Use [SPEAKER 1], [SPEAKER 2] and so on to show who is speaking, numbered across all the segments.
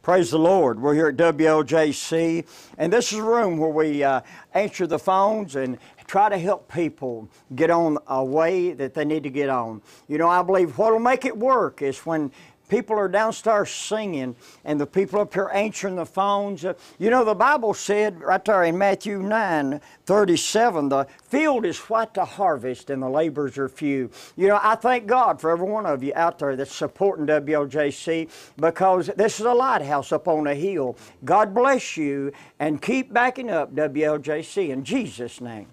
[SPEAKER 1] Praise the Lord. We're here at WLJC, and this is a room where we answer the phones and try to help people get on a way that they need to get on. You know, I believe what will make it work is when people are downstairs singing and the people up here answering the phones. You know, the Bible said right there in Matthew 9:37, the field is white to harvest and the laborers are few. You know, I thank God for every one of you out there that's supporting WLJC, because this is a lighthouse up on a hill. God bless you, and keep backing up WLJC in Jesus' name.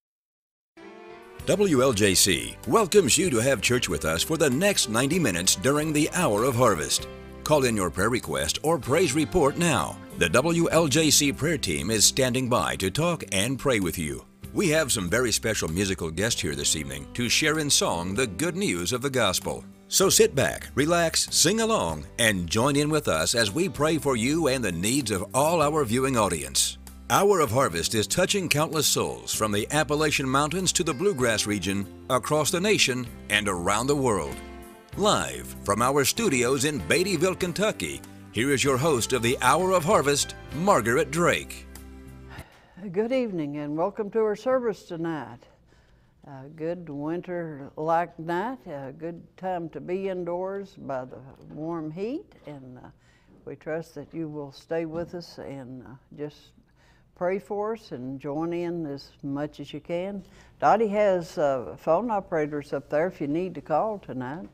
[SPEAKER 2] WLJC welcomes you to have church with us for the next 90 minutes during the hour of harvest. Call in your prayer request or praise report now. The WLJC prayer team is standing by to talk and pray with you. We have some very special musical guests here this evening to share in song the good news of the gospel. So sit back, relax, sing along, and join in with us as we pray for you and the needs of all our viewing audience. Hour of Harvest is touching countless souls from the Appalachian Mountains to the Bluegrass region, across the nation, and around the world. Live from our studios in Beattyville, Kentucky, here is your host of the Hour of Harvest, Margaret Drake.
[SPEAKER 3] Good evening and welcome to our service tonight. A good winter-like night, a good time to be indoors by the warm heat, and we trust that you will stay with us and just pray for us and join in as much as you can. Dottie has phone operators up there if you need to call tonight.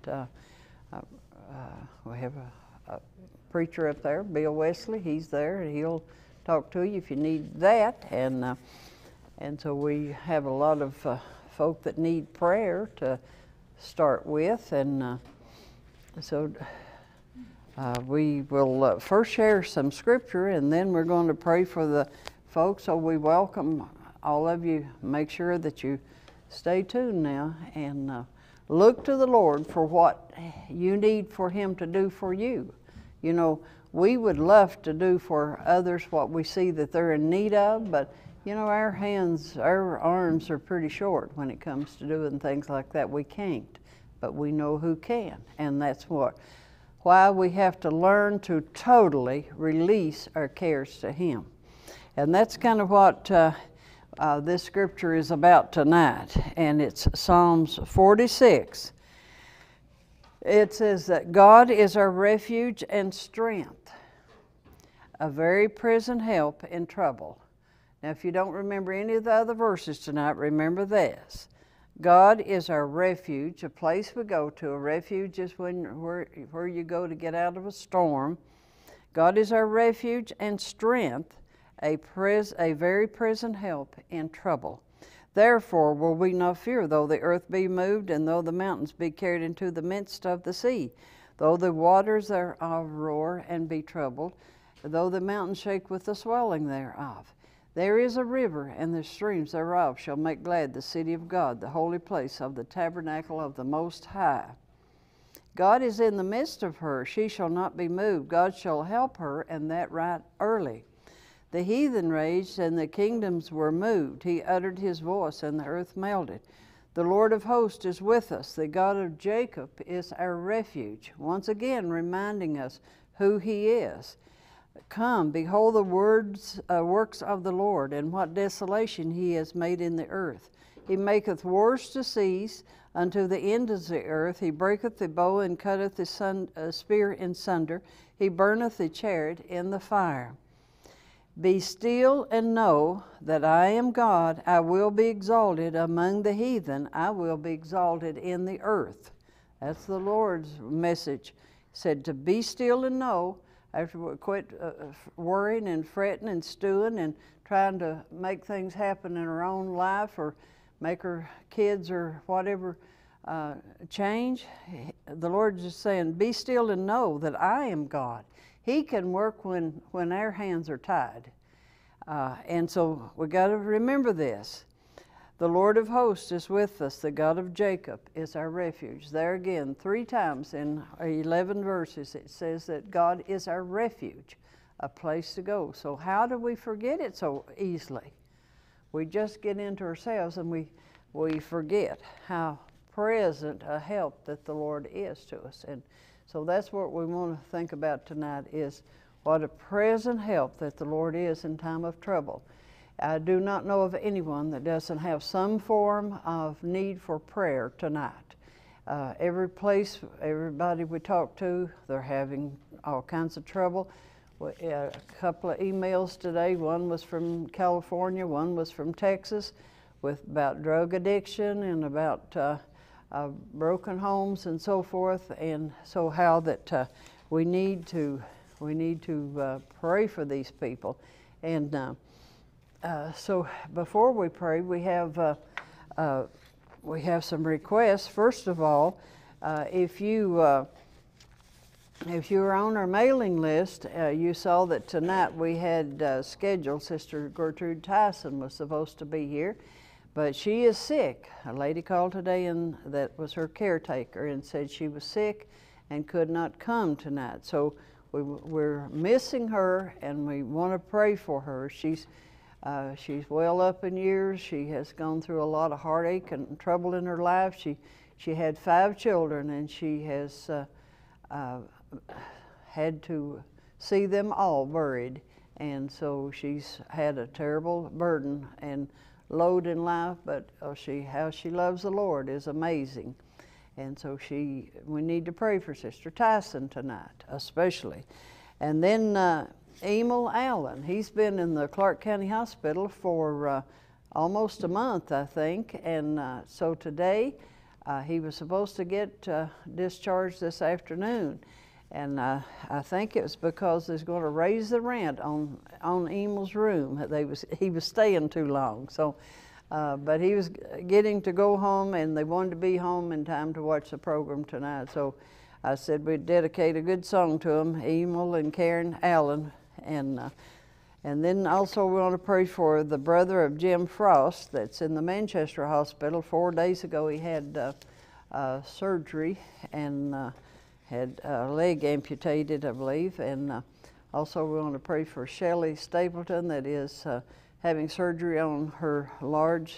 [SPEAKER 3] We have a preacher up there, Bill Wesley. He's there, and he'll talk to you if you need that. And so we have a lot of folk that need prayer to start with, and so we will first share some scripture, and then we're going to pray for the folks. So we welcome all of you. Make sure that you stay tuned now and look to the Lord for what you need for Him to do for you. You know, we would love to do for others what we see that they're in need of, but you know, our hands, our arms are pretty short when it comes to doing things like that. We can't, but we know who can, and that's why we have to learn to totally release our cares to Him. And that's kind of what this scripture is about tonight, and it's Psalms 46. It says that God is our refuge and strength, a very present help in trouble. Now, if you don't remember any of the other verses tonight, remember this. God is our refuge, a place we go to. A refuge is where you go to get out of a storm. God is our refuge and strength, a very present help in trouble. Therefore will we not fear, though the earth be moved, and though the mountains be carried into the midst of the sea, though the waters thereof roar and be troubled, though the mountains shake with the swelling thereof. There is a river, and the streams thereof shall make glad the city of God, the holy place of the tabernacle of the Most High. God is in the midst of her, she shall not be moved. God shall help her, and that right early. The heathen raged, and the kingdoms were moved. He uttered his voice, and the earth melted. The Lord of hosts is with us. The God of Jacob is our refuge. Once again, reminding us who He is. Come, behold the works of the Lord, and what desolation He has made in the earth. He maketh wars to cease unto the end of the earth. He breaketh the bow and cutteth the spear in sunder. He burneth the chariot in the fire. Be still and know that I am God. I will be exalted among the heathen. I will be exalted in the earth. That's the Lord's message. He said to be still and know, after we quit worrying and fretting and stewing and trying to make things happen in our own life or make our kids or whatever change. The Lord's just saying, be still and know that I am God. He can work when our hands are tied. And so we got to remember this. The Lord of hosts is with us. The God of Jacob is our refuge. There again, 3 times in 11 verses, it says that God is our refuge, a place to go. So how do we forget it so easily? We just get into ourselves and we forget how present a help that the Lord is to us. And so that's what we want to think about tonight is what a present help that the Lord is in time of trouble. I do not know of anyone that doesn't have some form of need for prayer tonight. Every place, everybody we talk to, they're having all kinds of trouble. A couple of emails today, one was from California, one was from Texas, about drug addiction and about broken homes and so forth, and so how that we need to pray for these people. And so before we pray, we have some requests. First of all, if you were on our mailing list, you saw that tonight we had scheduled Sister Gertrude Tyson was supposed to be here, but she is sick. A lady called today and that was her caretaker and said she was sick and could not come tonight. So we're missing her and we want to pray for her. She's well up in years. She has gone through a lot of heartache and trouble in her life. She had 5 children and she has had to see them all buried, and so she's had a terrible burden and load in life, but how she loves the Lord is amazing. And so we need to pray for Sister Tyson tonight, especially. And then Emil Allen, he's been in the Clark County Hospital for almost a month, I think, and so today he was supposed to get discharged this afternoon. And I think it was because they're going to raise the rent on Emil's room. He was staying too long. So, but he was getting to go home, and they wanted to be home in time to watch the program tonight. So I said we'd dedicate a good song to him, Emil and Karen Allen. And then also we want to pray for the brother of Jim Frost that's in the Manchester Hospital. 4 days ago he had surgery and had a leg amputated, I believe. And also we want to pray for Shelley Stapleton that is having surgery on her large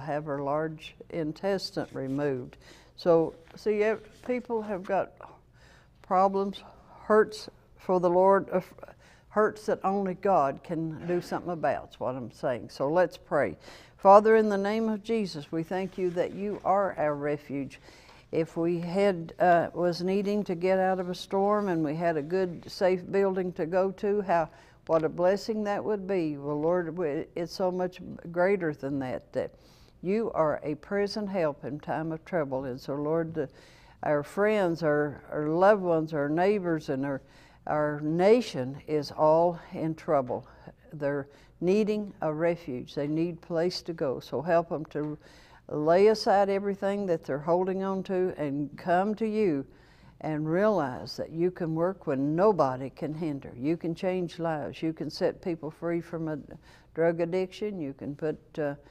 [SPEAKER 3] intestine removed. So see, people have got problems, hurts for the Lord, hurts that only God can do something about, is what I'm saying. So let's pray. Father, in the name of Jesus, we thank you that you are our refuge. If we was needing to get out of a storm and we had a good, safe building to go to, what a blessing that would be. Well, Lord, it's so much greater than that, that you are a present help in time of trouble. And so, Lord, our friends, our loved ones, our neighbors, and our nation is all in trouble. They're needing a refuge. They need a place to go. So help them to lay aside everything that they're holding on to and come to you and realize that you can work when nobody can hinder. You can change lives. You can set people free from a drug addiction. You can put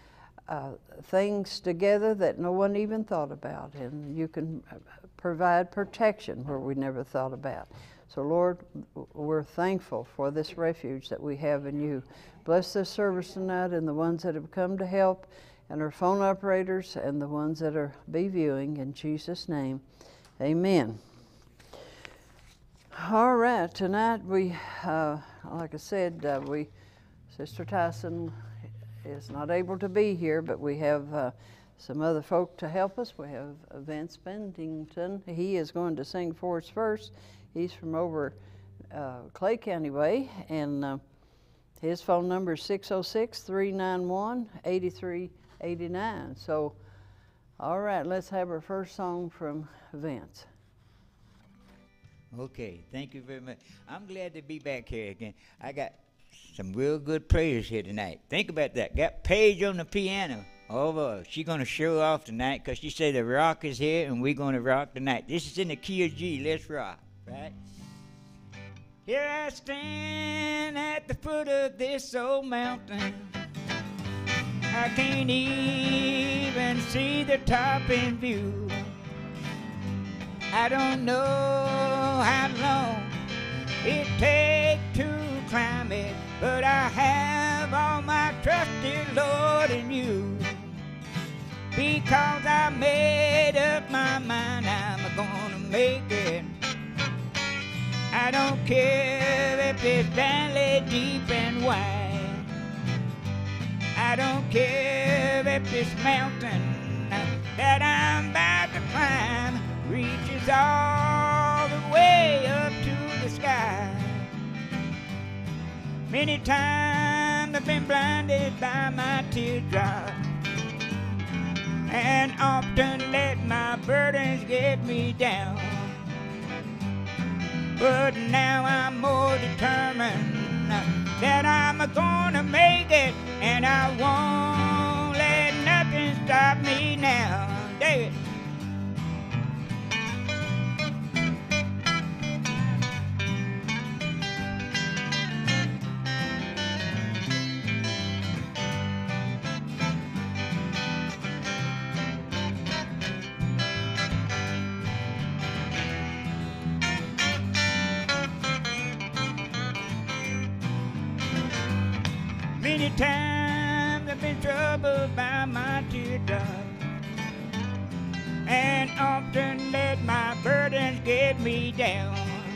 [SPEAKER 3] things together that no one even thought about, and you can provide protection where we never thought about. So Lord, we're thankful for this refuge that we have in you. Bless this service tonight and the ones that have come to help, and our phone operators and the ones that are viewing, in Jesus' name, amen. All right, tonight we, like I said, Sister Tyson is not able to be here, but we have some other folk to help us. We have Vince Pennington. He is going to sing for us first. He's from over Clay County way, and his phone number is 606-391-8389. So, all right, let's have our first song from Vince.
[SPEAKER 4] Okay, thank you very much. I'm glad to be back here again. I got some real good prayers here tonight. Think about that. Got Paige on the piano. Oh, she's going to show off tonight because she said the rock is here and we're going to rock tonight. This is in the key of G. Let's rock, right? Here I stand at the foot of this old mountain. I can't even see the top in view. I don't know how long it takes to climb it, but I have all my trust, dear Lord, in you. Because I made up my mind I'm gonna make it. I don't care if it's valley deep and wide. I don't care if this mountain that I'm about to climb reaches all the way up to the sky. Many times I've been blinded by my teardrops, and often let my burdens get me down. But now I'm more determined that I'm gonna make it, and I won't let nothing stop me now. David. Many times I've been troubled by my teardrops, and often let my burdens get me down.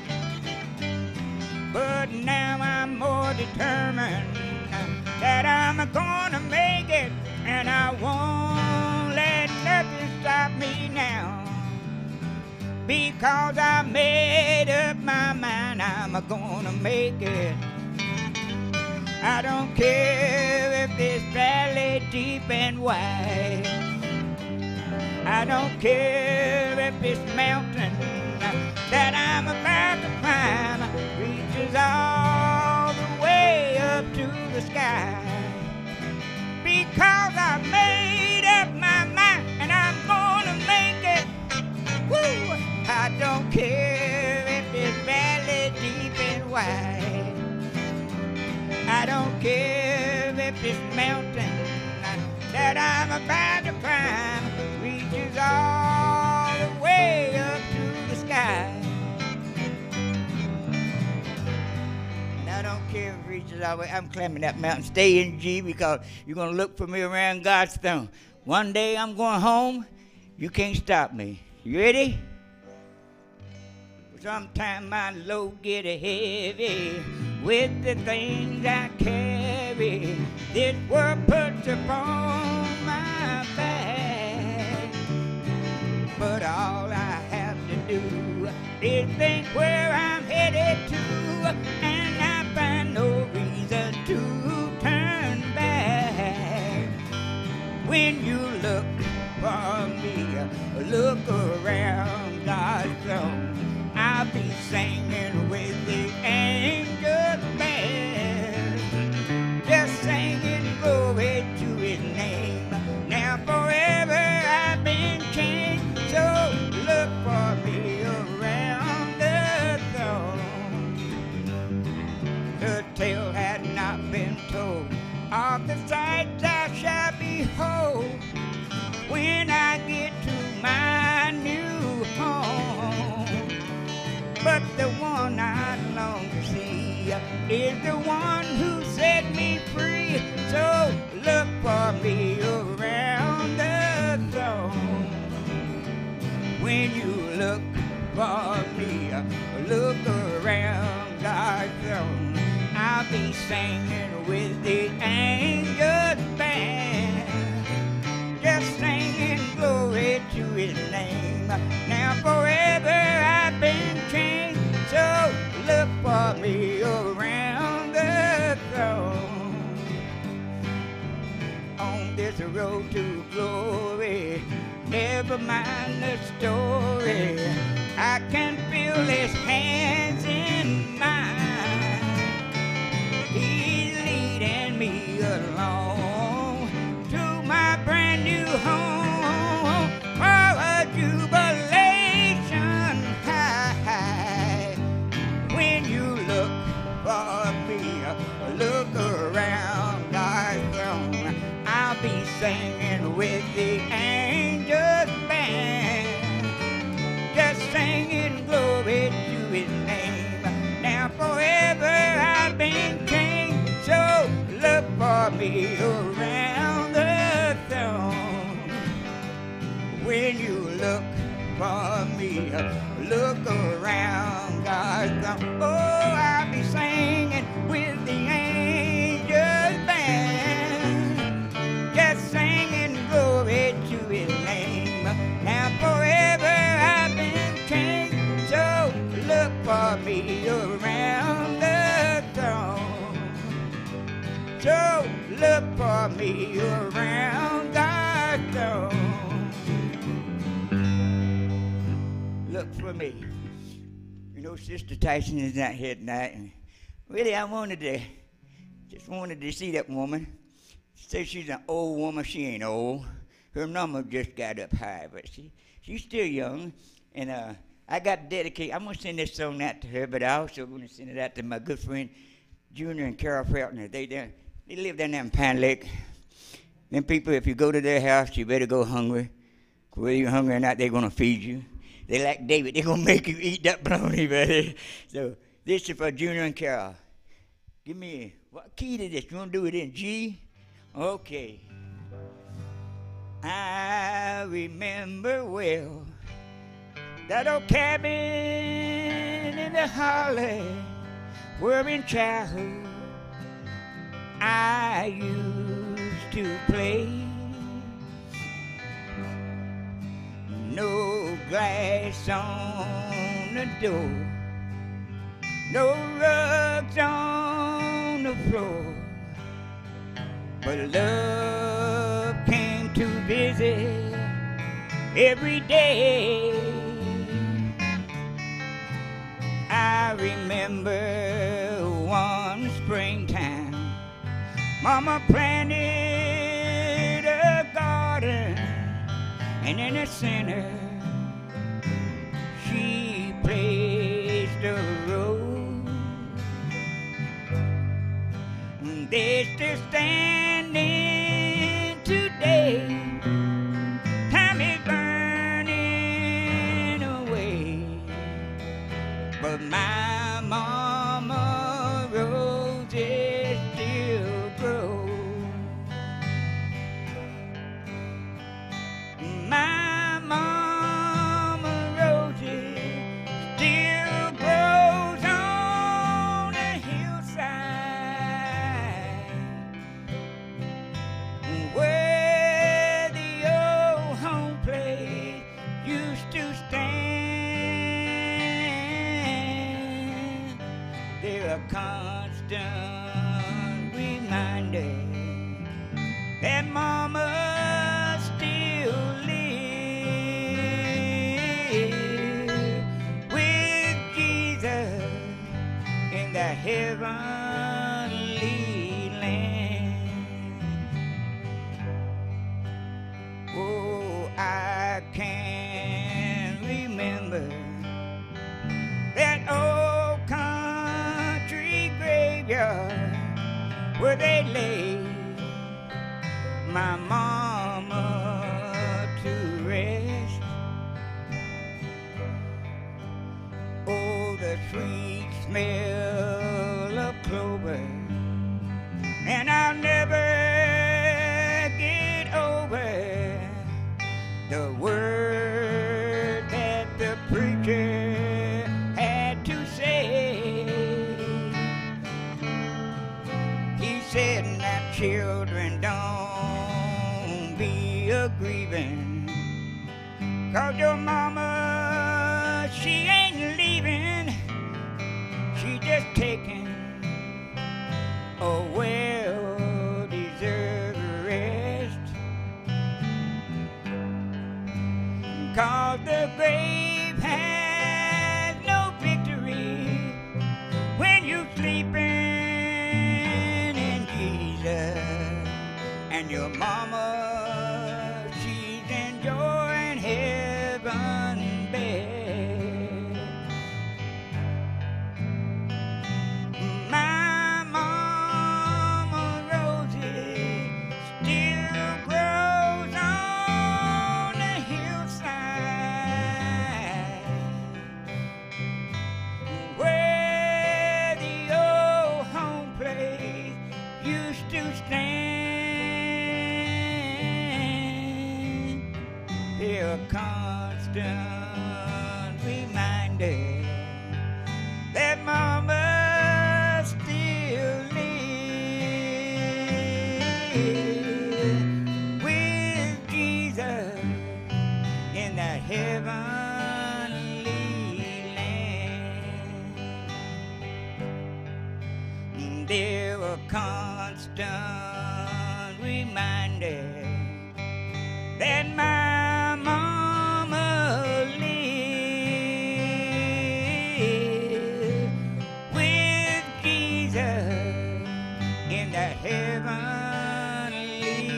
[SPEAKER 4] But now I'm more determined that I'm gonna make it, and I won't let nothing stop me now. Because I made up my mind I'm gonna make it. I don't care if this valley deep and wide. I don't care if this mountain that I'm about to climb reaches all the way up to the sky. Because I made up my mind and I'm gonna make it. Woo! I don't care if this valley deep and wide. I don't care if this mountain that I'm about to climb reaches all the way up to the sky. And I don't care if it reaches all the way. I'm climbing that mountain. Stay in G, because you're going to look for me around God's throne. One day I'm going home. You can't stop me. You ready? Sometimes my load get heavy with the things I carry. This world puts upon my back. But all I have to do is think where I'm headed to, and I find no reason to turn back. When you look for me, look around God's throne. I'll be singing with the angels band, just singing glory to His name. Now forever I've been changed, so look for me around the throne. The tale had not been told of the sights I shall behold when I get to my new home. But the one I long to see is the one who set me free. So look for me around the throne. When you look for me, look around God's throne. I'll be singing with the angels band, just singing glory to His name. Now forever I've been changed, so look for me around the throne. On this road to glory, never mind the story, I can feel His hands in mine. He's leading me along to my brand new home for a jubilation high. When you look for me, look around God's throne. I'll be singing with the angels band, just singing glory to His name. Now forever I've been changed, so look for me around the throne. When you look for me, look around God. throne. Oh, I'll be singing with the angels band, just singing glory to His name. Now forever I've been changed, so look for me around the throne. So look for me around the throne. Look for me. You know, Sister Tyson is not here tonight. And really, I just wanted to see that woman. She says she's an old woman. She ain't old. Her number just got up high, but she's still young. And I got to dedicate. I'm going to send this song out to her, but I also going to send it out to my good friend Junior and Carol Feltner. They live down there in Pine Lake. Them people, if you go to their house, you better go hungry. Whether you're hungry or not, they're going to feed you. They like David. They're going to make you eat that bologna, buddy. So this is for Junior and Carol. Give me, what key to this? You want to do it in G? Okay. I remember well that old cabin in the holly where in childhood I used to play. No glass on the door, no rugs on the floor, but love came to visit every day. I remember one springtime, Mama planted a garden, and in the center she placed a rose. They're still standing today. Time is burning away, but my mama roses still grow. My mama roses still grows on the hillside, where the old home place used to stand. They're a constant reminder that mama still with Jesus in the heavenly land. Oh, I can remember that old country graveyard where they laid my mama to rest. Oh, the sweet smell of clover, and I'll never get over the word that the preacher had to say. He said, now children, don't be a-grieving, 'cause your mama, she ain't leaving. She just taking a well-deserved rest. 'Cause the grave has no victory when you're sleeping in Jesus. And your mama, she's enjoying heaven bed. My mama Rosie still grows on the hillside, where the old home place used to stand. They're a constant reminder with Jesus in that heavenly land. There were constant reminders that my mama lived with Jesus in that heavenly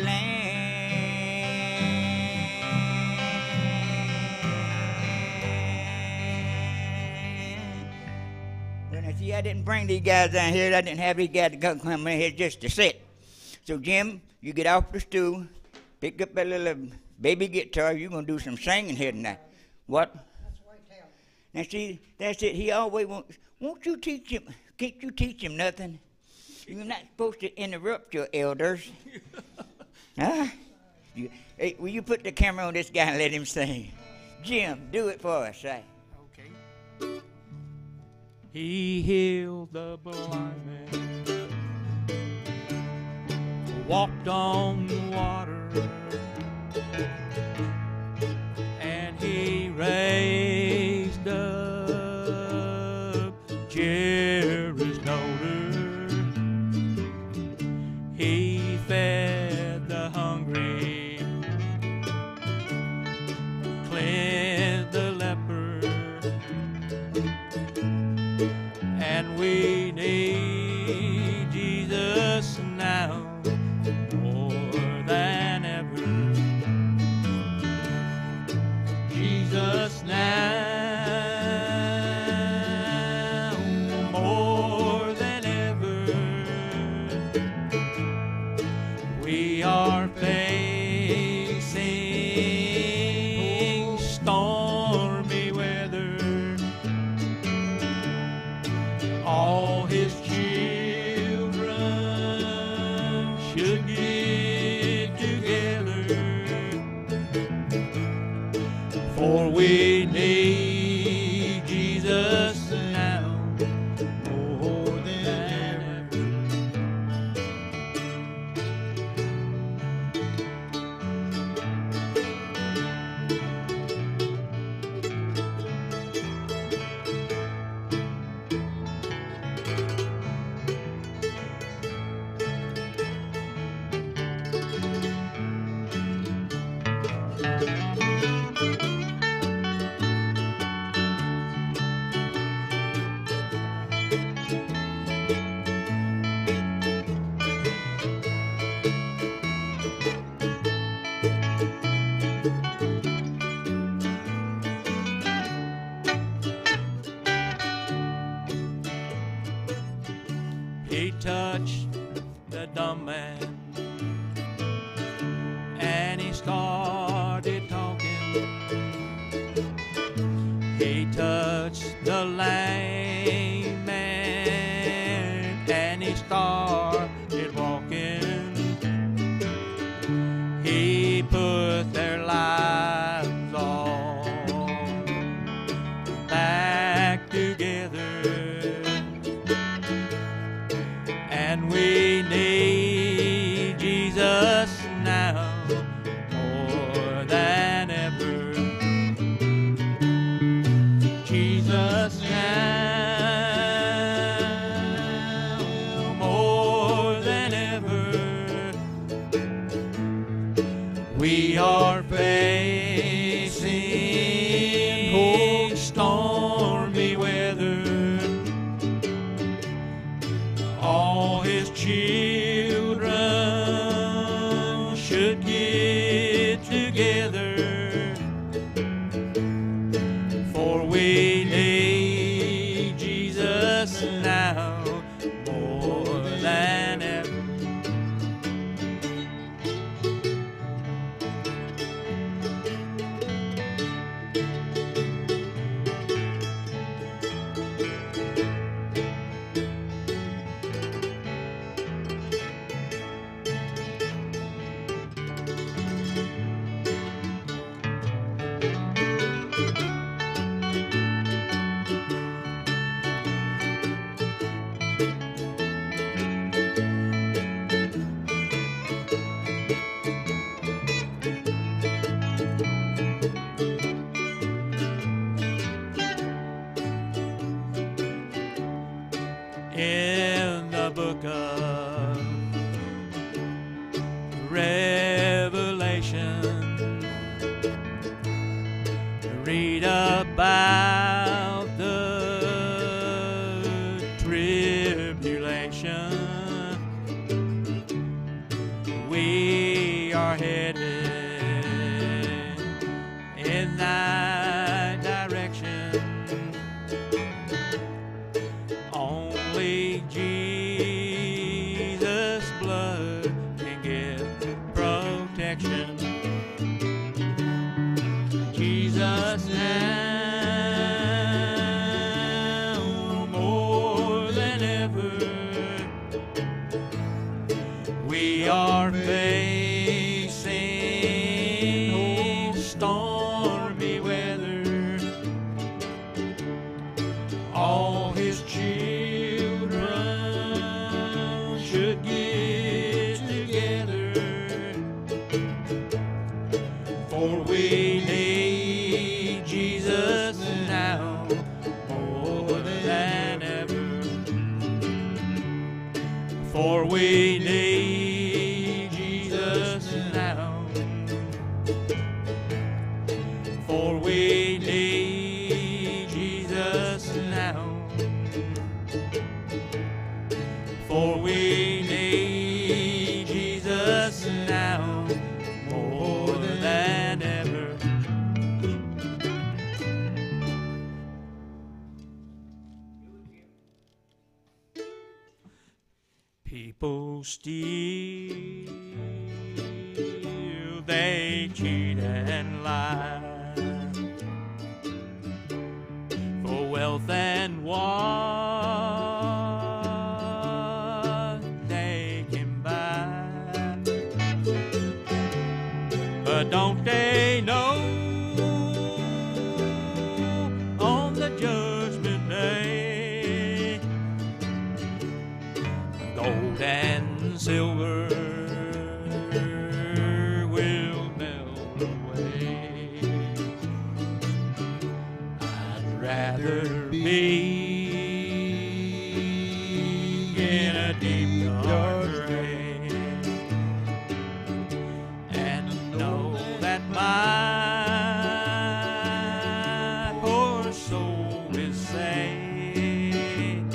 [SPEAKER 4] land. When I see I didn't bring these guys down here, I didn't have these guys to come in here just to sit. So Jim, you get off the stool, pick up that little baby guitar, you're going to do some singing here tonight. What? That's right, now see, that's it. He always won't you teach him, can't you teach him nothing? You're not supposed to interrupt your elders. Huh? Hey, will you put the camera on this guy and let him sing? Jim, do it for us, say.
[SPEAKER 5] Okay. He healed the blind man, walked on the water, and he raised up Jerry's daughter. He fed the hungry, cleansed the leper, and we need Jesus now more than ever. Jesus now more than ever. We are facing stormy weather. All his children should get together, for we need Jesus now more than ever. He touched the dumb man, and he started talking. He touched the lame man, and he started walking. He put their lives all back together. And we need Jesus now more than ever. Jesus now more than ever. We are facing stormy weather. All his children should get together, for we need Jesus now more than ever. in the book of Revelation. Read about the tribulation. We are headed in that direction. Only Jesus' blood can give protection. Jesus now more than ever, we are facing stormy weather. All his children should get together, for we need Jesus now more than ever. For we need Jesus now. For we need Jesus now. For we need Jesus now more than ever. People steal, they cheat and lie for wealth and what they can buy. But don't they know on the judgment day, gold and silver will melt away? I'd rather be in a deep dark grave and know that my poor soul is saved.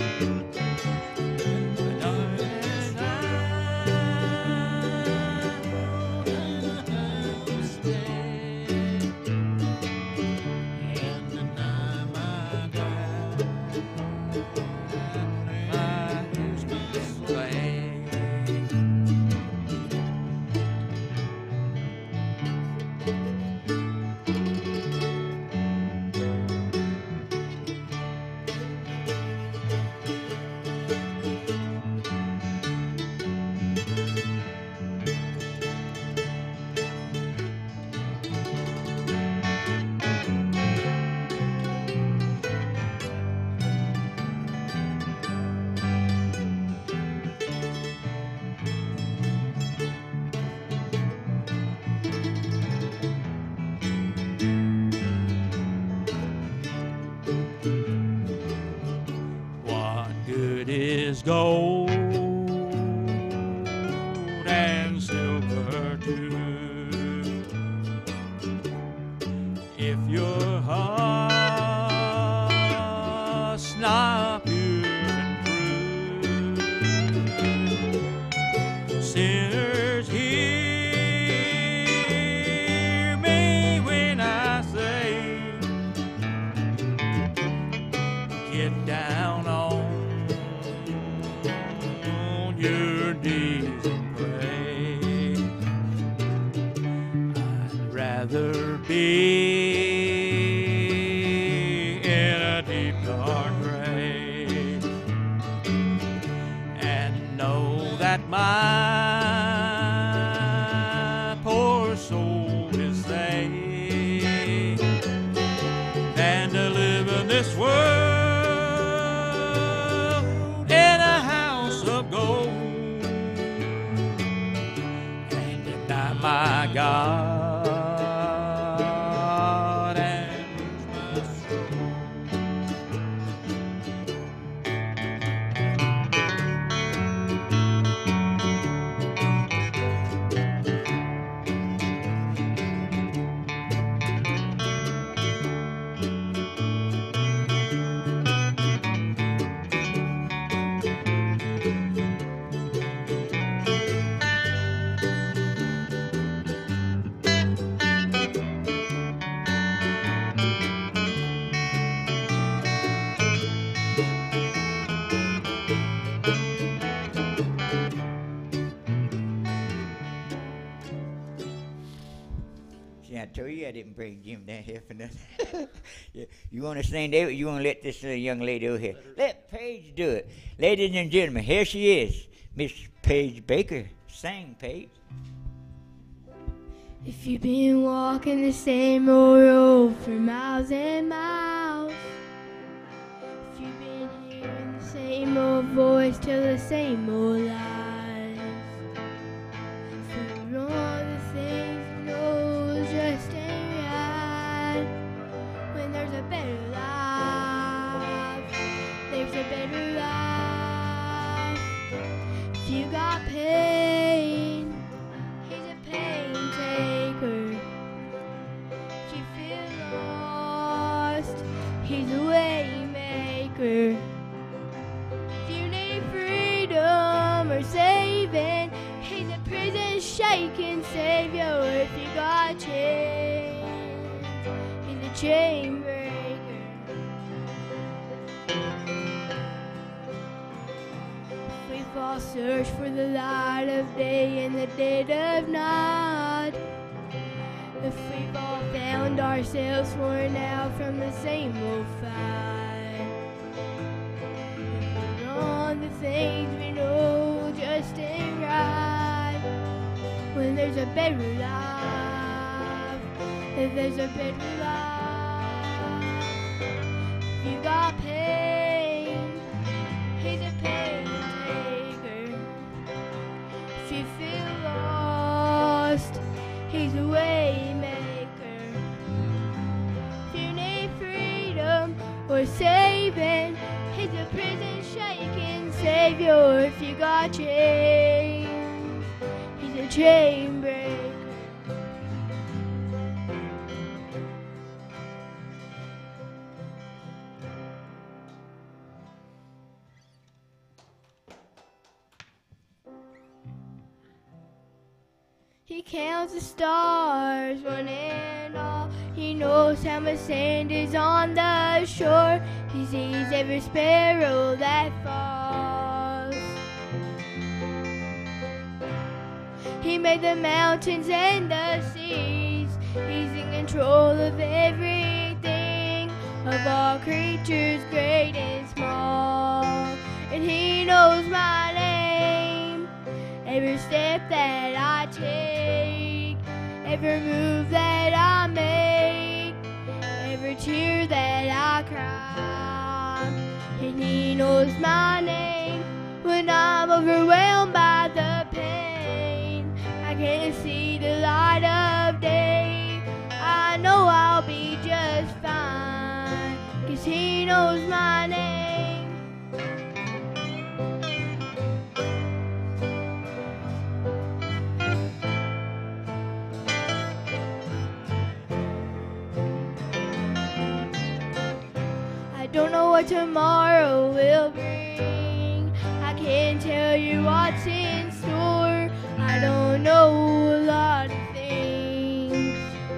[SPEAKER 5] What good is gold and silver too if your heart's not pure and true? Sinners, hear me when I say, get down on your knees and pray. I'd rather be in a deep dark grave and know that my poor soul is saved than to live in this world in a house of gold and deny my God and lose my soul.
[SPEAKER 4] bring Jim down here for nothing. Yeah. You want to sing, David? You want to let this young lady over here? Let Paige do it. Ladies and gentlemen, here she is, Miss Paige Baker. Sing, Paige.
[SPEAKER 6] If you've been walking the same old road for miles and miles, if you've been hearing the same old voice tell the same old lies, for all the things you know just ain't right, when there's a better life, there's a better life. If you got pain, he's a pain taker. If you feel lost, he's a way maker. If you need freedom or saving, he's a prison shaking savior. If you got chains, he's a chain breaker. We've all searched for the light of day in the dead of night. If we've all found ourselves worn out from the same old fight, if we're on the things we know just ain't right, when there's a better life, if there's a better life. If you got pain, he's a pain taker. If you feel lost, he's a way maker. If you need freedom or saving, he's a prison shaking savior. If you got chains, he's a chain breaker. He counts the stars, one and all. He knows how much sand is on the shore. He sees every sparrow that falls. He made the mountains and the seas. He's in control of everything, of all creatures great and small. And he knows my name, every step that I take, every move that I make, every tear that I cry. And he knows my name when I'm overwhelmed by the pain. I can't see the light of day. I know I'll be just fine, 'cause he knows my name. Don't know what tomorrow will bring. I can't tell you what's in store. I don't know a lot of things.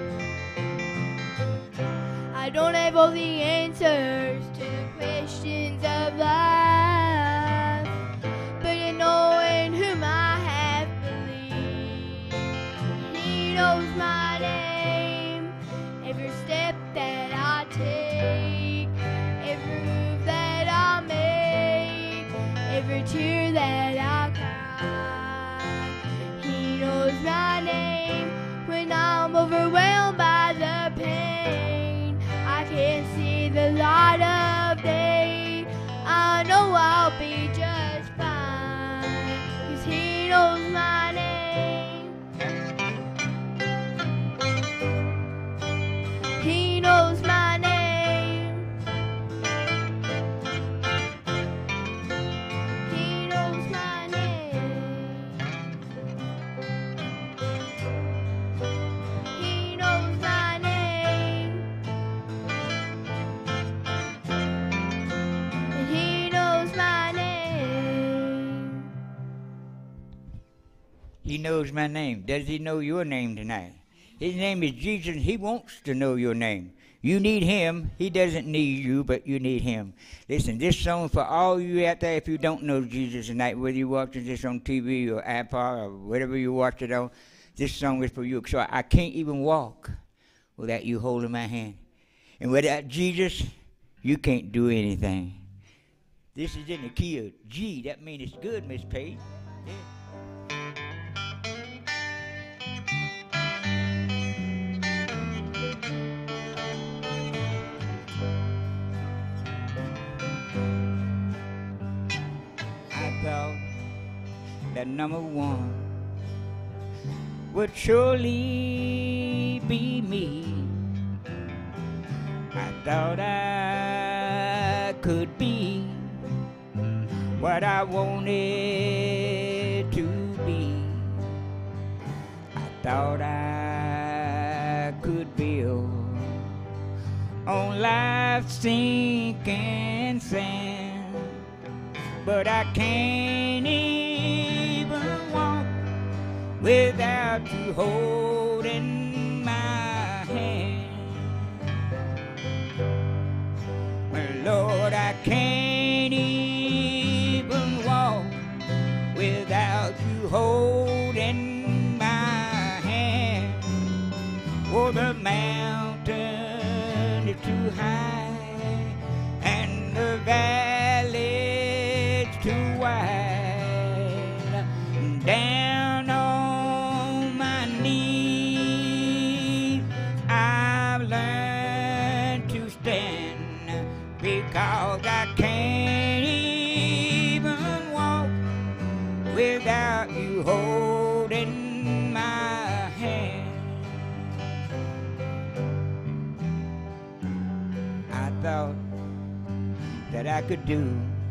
[SPEAKER 6] I don't have all the answers to the questions of life, but in knowing whom I have believed, he knows my name, every step that I take, every move that I make, every tear that I cry. He knows my name when I'm overwhelmed by the pain. I can't see the light of day. I know I'll be just fine, 'cause he knows my name. He knows my name. He knows my name. He knows my name. And he knows my name.
[SPEAKER 4] He knows my name. Does he know your name tonight? His name is Jesus. He wants to know your name. You need him. He doesn't need you, but you need him. Listen, this song for all you out there, if you don't know Jesus tonight, whether you're watching this on TV or iPod or whatever you watch it on, this song is for you. So I can't even walk without you holding my hand. And without Jesus, you can't do anything. This is in the key of G. That means it's good, Miss Page. Yeah. I thought that number one would surely be me. I thought I could be what I wanted to be. I thought I could build on life's sinking sand, but I can't even walk without you holding my hand. Well, Lord, I can't even walk without you holding my hand. Oh, the mountain is too high and the valley's too wide. Down on my knees, I've learned to stand, because I can't even walk without you holding my hand. I thought that I could do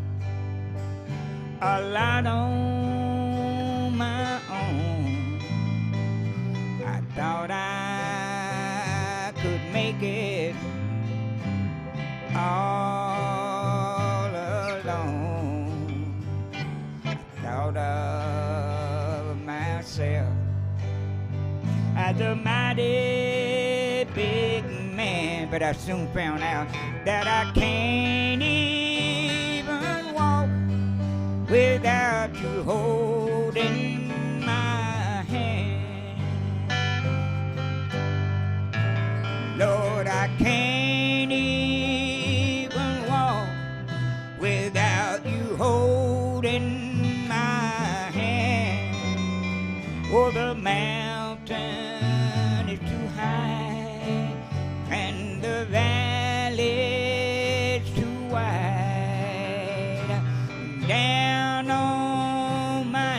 [SPEAKER 4] a lot on my own. I thought I could make it all alone. I thought of myself as a mighty big man, but I soon found out that I can't even walk without you holding my hand. Lord, I can't even walk without you holding my hand. Oh, the mountain is too high and the valley is too wide. Down on my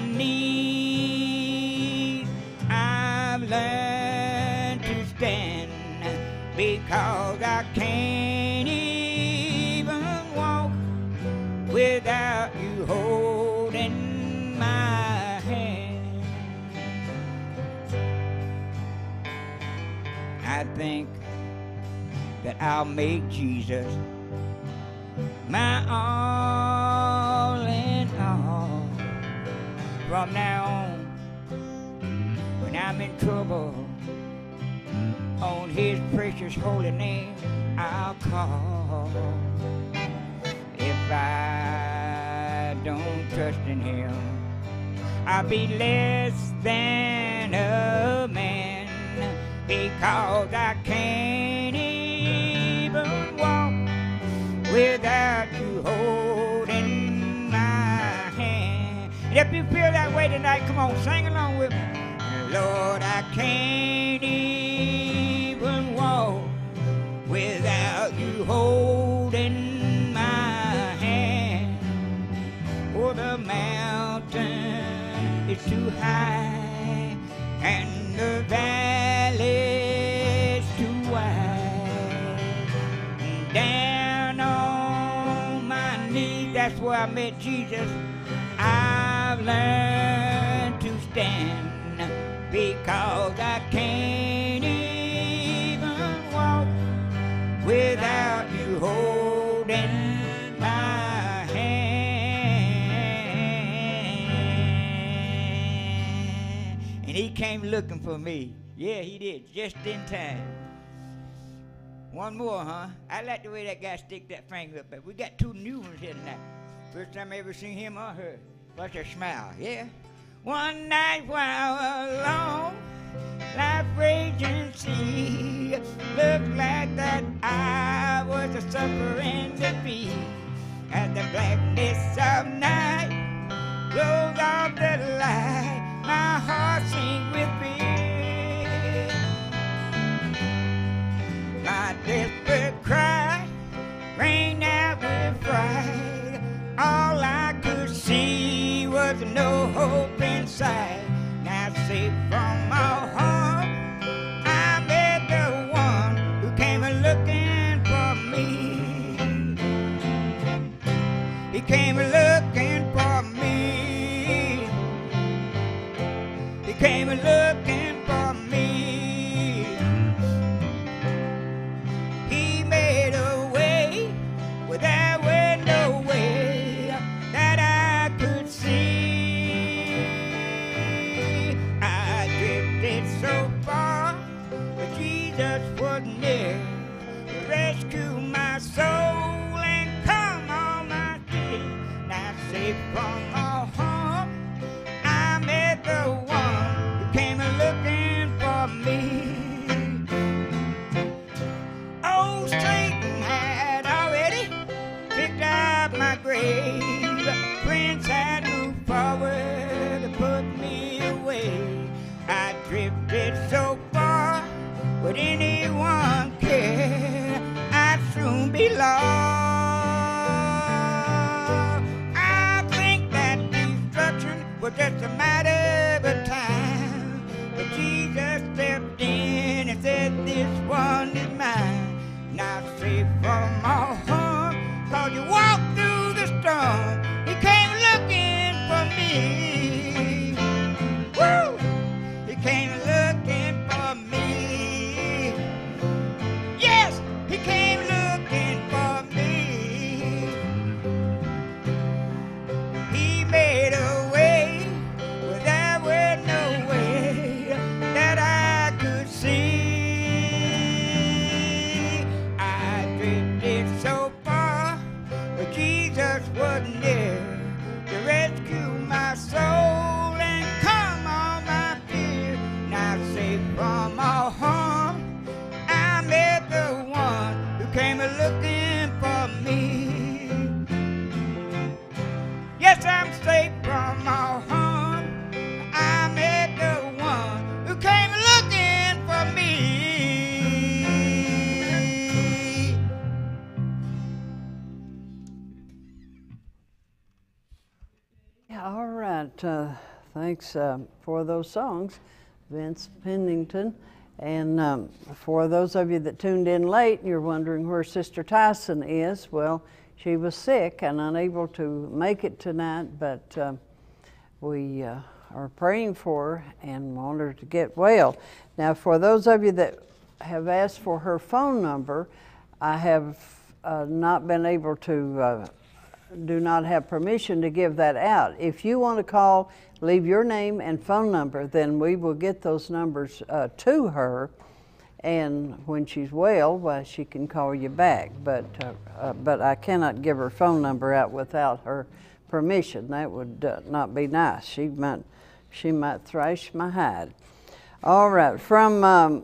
[SPEAKER 4] knees, I've learned to stand, because I can't even walk without you holding my hand. I think that I'll make Jesus my all in all. From now on, when I'm in trouble, on his precious holy name I'll call. If I don't trust in him, I'll be less than a man, because I can't even walk without you holding my hand. And if you feel that way tonight, come on, sing along with me. Lord, I can't even walk without you holding my hand. Oh, the mountain is too high and the valley is too wide. Down on my knees, that's where I met Jesus. I've learned to stand, because I can't even walk without you holding my hand. And he came looking for me. Yeah, he did, just in time. One more, huh? I like the way that guy stick that finger up. But we got two new ones here tonight. First time I ever seen him or her. Watch her smile, yeah? One night while alone, life raging sea. Looked like that I was a suffering defeat. As the blackness of night close off the light, my heart sings with fear. My desperate cry rang out with fright. All I could see was no hope in sight. Now safe from all harm, I met the one who came looking for me. He came looking for me. He came looking for me. He made a way where there was no way that I could see. I drifted so far, but Jesus was near to rescue my soul and calm all my fears. Now safe from all harm, I met the one who came looking for me. Oh, Satan had already picked out my grave. Prince had moved forward to put me away. I drifted so far, would anyone care? I'd soon be lost. I think that destruction was just a matter of time. But Jesus stepped in and said, this one is mine. Now safe from all harm, 'cause you walked through the storm. He came looking for me. Woo! He came looking for me. Yes, he came looking for me. He made a way where there was no way that I could see. I drifted so far, but Jesus was near to rescue my soul and calm all my fear. Now safe from all harm, I met the one who came looking for me. Yes, I'm safe from all harm. I met the one who came looking for me.
[SPEAKER 3] Yeah, all right. Thanks for those songs, Vince Pennington. And for those of you that tuned in late, you're wondering where Sister Tyson is. Well, she was sick and unable to make it tonight, but we are praying for her and want her to get well. Now, for those of you that have asked for her phone number, I have not been able to, do not have permission to give that out. If you want to call, leave your name and phone number, then we will get those numbers to her, and when she's well, she can call you back. But I cannot give her phone number out without her permission. That would not be nice. She might thrash my hide. All right, from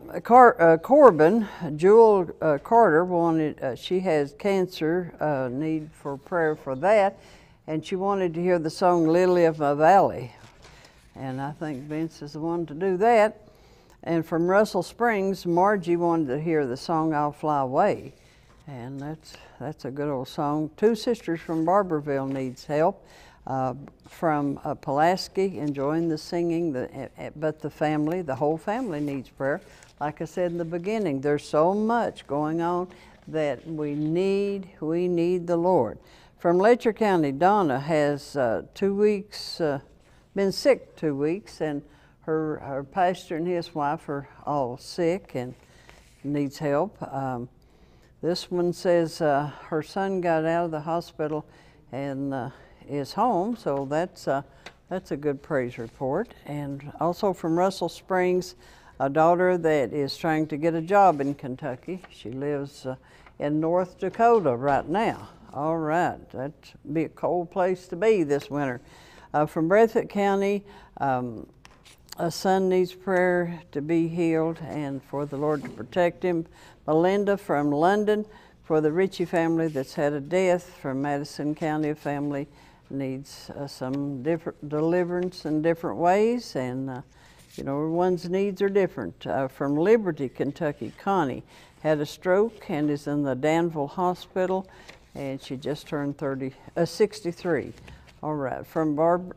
[SPEAKER 3] Corbin, Jewel Carter wanted, she has cancer, need for prayer for that, and she wanted to hear the song Lily of my Valley. And I think Vince is the one to do that. And from Russell Springs, Margie wanted to hear the song I'll Fly Away. And that's a good old song. Two sisters from Barberville needs help. From Pulaski, enjoying the singing, but the whole family needs prayer. Like I said in the beginning, there's so much going on that we need the Lord. From Letcher County, Donna has 2 weeks, been sick 2 weeks, and her pastor and his wife are all sick and needs help. This one says her son got out of the hospital and is home, so that's a good praise report. And also from Russell Springs, a daughter that is trying to get a job in Kentucky. She lives in North Dakota right now. All right, that'd be a cold place to be this winter. From Breathitt County, A son needs prayer to be healed and for the Lord to protect him. Melinda from London, for the Ritchie family that's had a death from Madison County. A family needs some different deliverance in different ways, and you know, everyone's needs are different. From Liberty, Kentucky, Connie had a stroke and is in the Danville Hospital, and she just turned 63. All right, from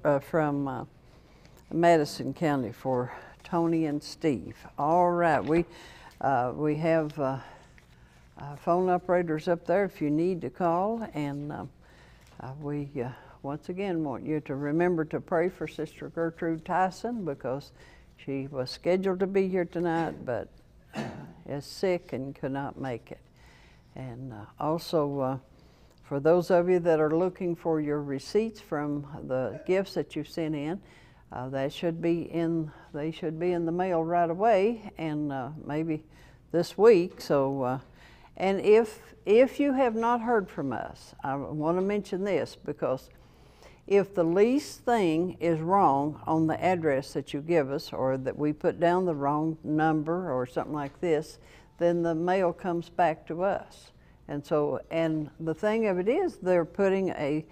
[SPEAKER 3] Madison County for Tony and Steve. All right, we have phone operators up there if you need to call, and we once again want you to remember to pray for Sister Gertrude Tyson, because she was scheduled to be here tonight, but is sick and could not make it. And also, for those of you that are looking for your receipts from the gifts that you've sent in, they should be in the mail right away, and maybe this week. So, and if you have not heard from us, I want to mention this, because if the least thing is wrong on the address that you give us, or that we put down the wrong number or something like this, then the mail comes back to us. And so, and the thing of it is, they're putting a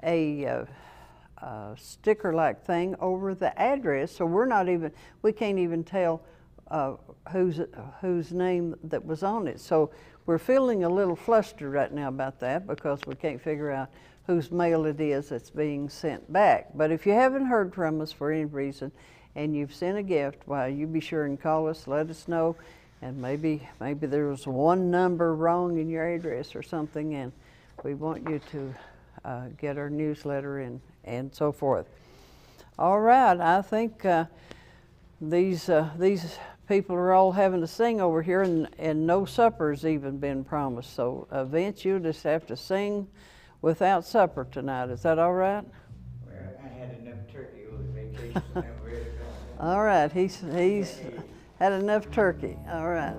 [SPEAKER 3] sticker-like thing over the address, so we can't even tell whose name that was on it. So we're feeling a little flustered right now about that, because we can't figure out whose mail it is that's being sent back. But if you haven't heard from us for any reason and you've sent a gift, well, you be sure and call us, let us know, and maybe there was one number wrong in your address or something, and we want you to get our newsletter and so forth. All right, I think these people are all having to sing over here, and no supper's even been promised. So Vince, you'll just have to sing without supper tonight. Is that all right?
[SPEAKER 4] Well, I had enough turkey over vacation, so I'm ready to go.
[SPEAKER 3] All right, he's had enough turkey. All right.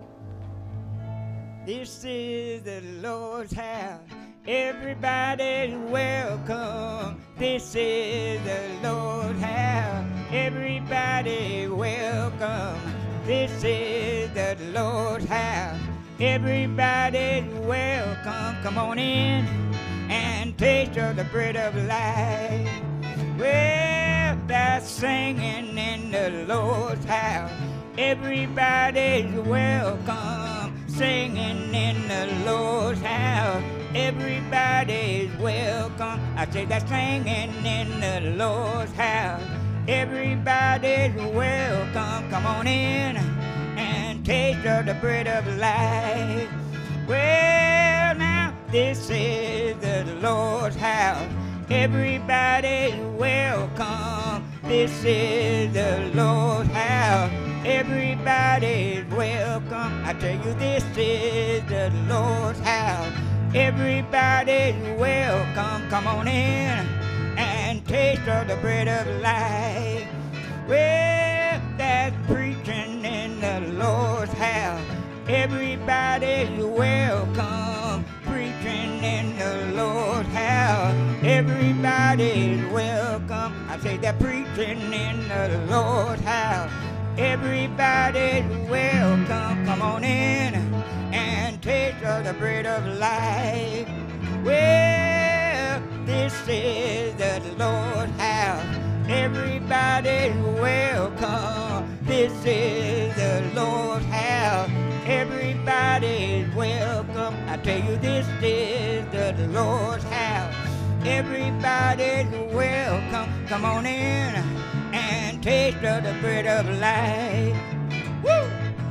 [SPEAKER 4] This is the Lord's house. Everybody's welcome. This is the Lord's house. Everybody welcome. This is the Lord's house. Everybody's welcome. Come on in and taste of the bread of life. Well, that's singing in the Lord's house. Everybody's welcome. Singing in the Lord's house. Everybody's welcome. I say that's singing in the Lord's house. Everybody's welcome. Come on in and taste of the bread of life. Well, now this is the Lord's house. Everybody's welcome. This is the Lord's house. Everybody's welcome. I tell you, this is the Lord's house. Everybody's welcome. Come on in and taste of the bread of life. Well, that's preaching in the Lord's house. Everybody's welcome. Preaching in the Lord's house. Everybody's welcome. I say that preaching in the Lord's house. Everybody's welcome. Come on in and taste of the bread of life. Well, this is the Lord's house. Everybody's welcome. This is the Lord's house. Everybody's welcome. I tell you, this is the Lord's house. Everybody's welcome. Come on in and taste of the bread of life. Woo!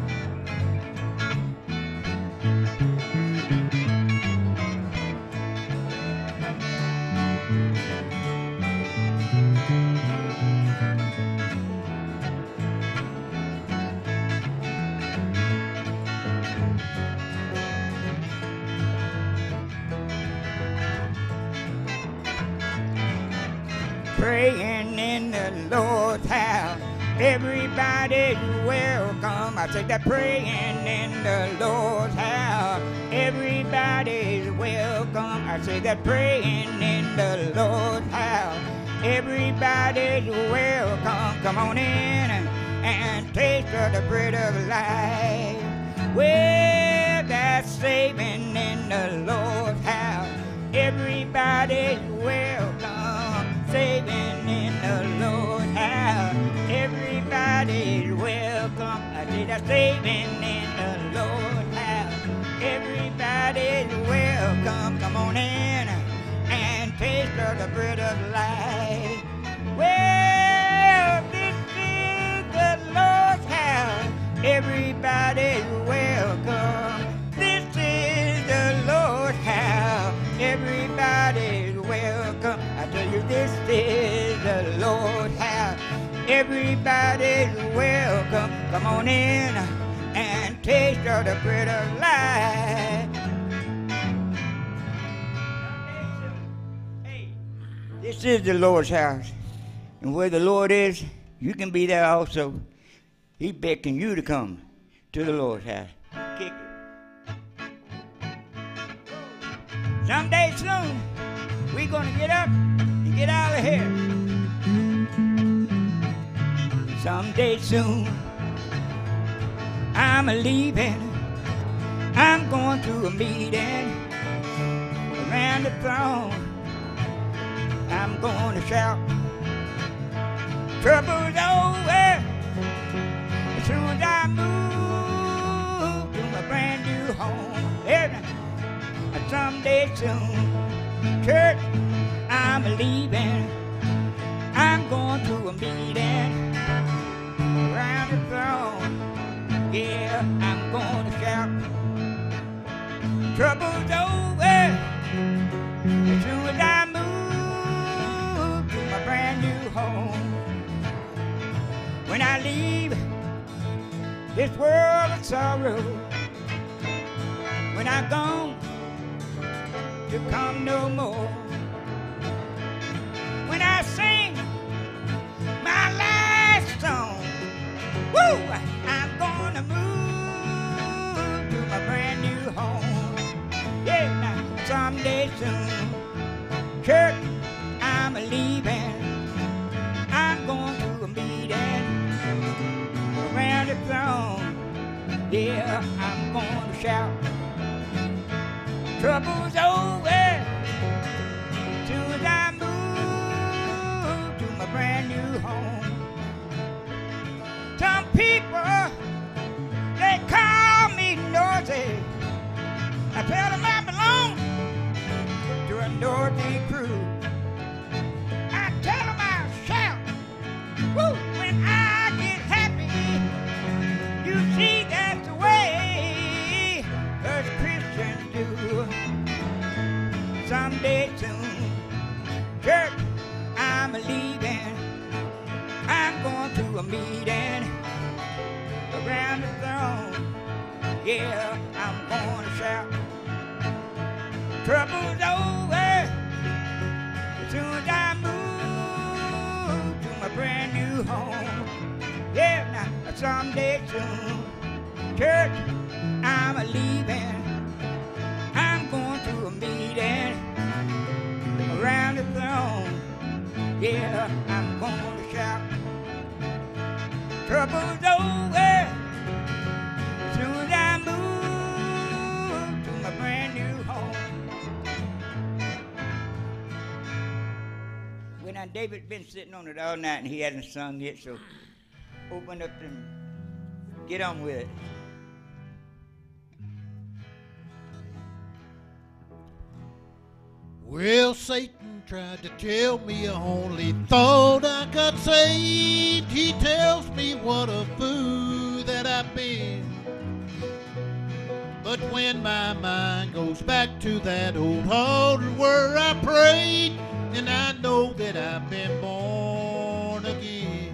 [SPEAKER 4] Praying in the Lord's house. Everybody's welcome. I said that praying in the Lord's house. Everybody's welcome. I said that praying in the Lord's house. Everybody's welcome. Come on in and taste of the bread of life. Well, that's saving in the Lord's house. Everybody's welcome. Saving in the Lord's house. Everybody's welcome. I did a saving in the Lord's house. Everybody's welcome. Come on in and taste of the bread of life. Well, this is the Lord's house. Everybody's welcome. This is the Lord's house. Everybody's welcome. I tell you, this is the Lord's house. Everybody's welcome. Come on in and taste of the bread of life. This is the Lord's house. And where the Lord is, you can be there also. He's beckoning you to come to the Lord's house. Kick it. Someday soon, we're going to get up and get out of here. Someday soon, I'm leaving. I'm going to a meeting around the throne. I'm going to shout, trouble's over, as soon as I move to my brand new home. And someday soon, church, I'm leaving. I'm going to a meeting around the throne. Yeah, I'm going to shout, trouble's over, as soon as I move brand new home. When I leave this world of sorrow, when I'm gone to come no more, when I sing my last song, woo, I'm gonna move to my brand new home. Yeah, now someday soon, church, I'm leaving. I'm going to a meeting around the throne. Yeah, I'm going to shout, trouble's over, as soon as I move to my brand new home. Some people, they call me nosy. I tell them I belong to a Northern crew. Woo! When I get happy, you see that's the way us Christians do. Someday soon, church, I'm leaving. I'm going to a meeting around the throne. Yeah, I'm going to shout, trouble's over, as soon as I move to my brand new home. Yeah, now someday soon, church, I'm leaving. I'm going to a meeting around the throne. Yeah, I'm going to shout, trouble's over, as soon as I move to my brand new home. Well, now David's been sitting on it all night and he hasn't sung yet, so open up and get on with it.
[SPEAKER 7] Well, Satan tried to tell me I only thought I got saved. He tells me what a fool that I've been. But when my mind goes back to that old altar where I prayed, and I know that I've been born again.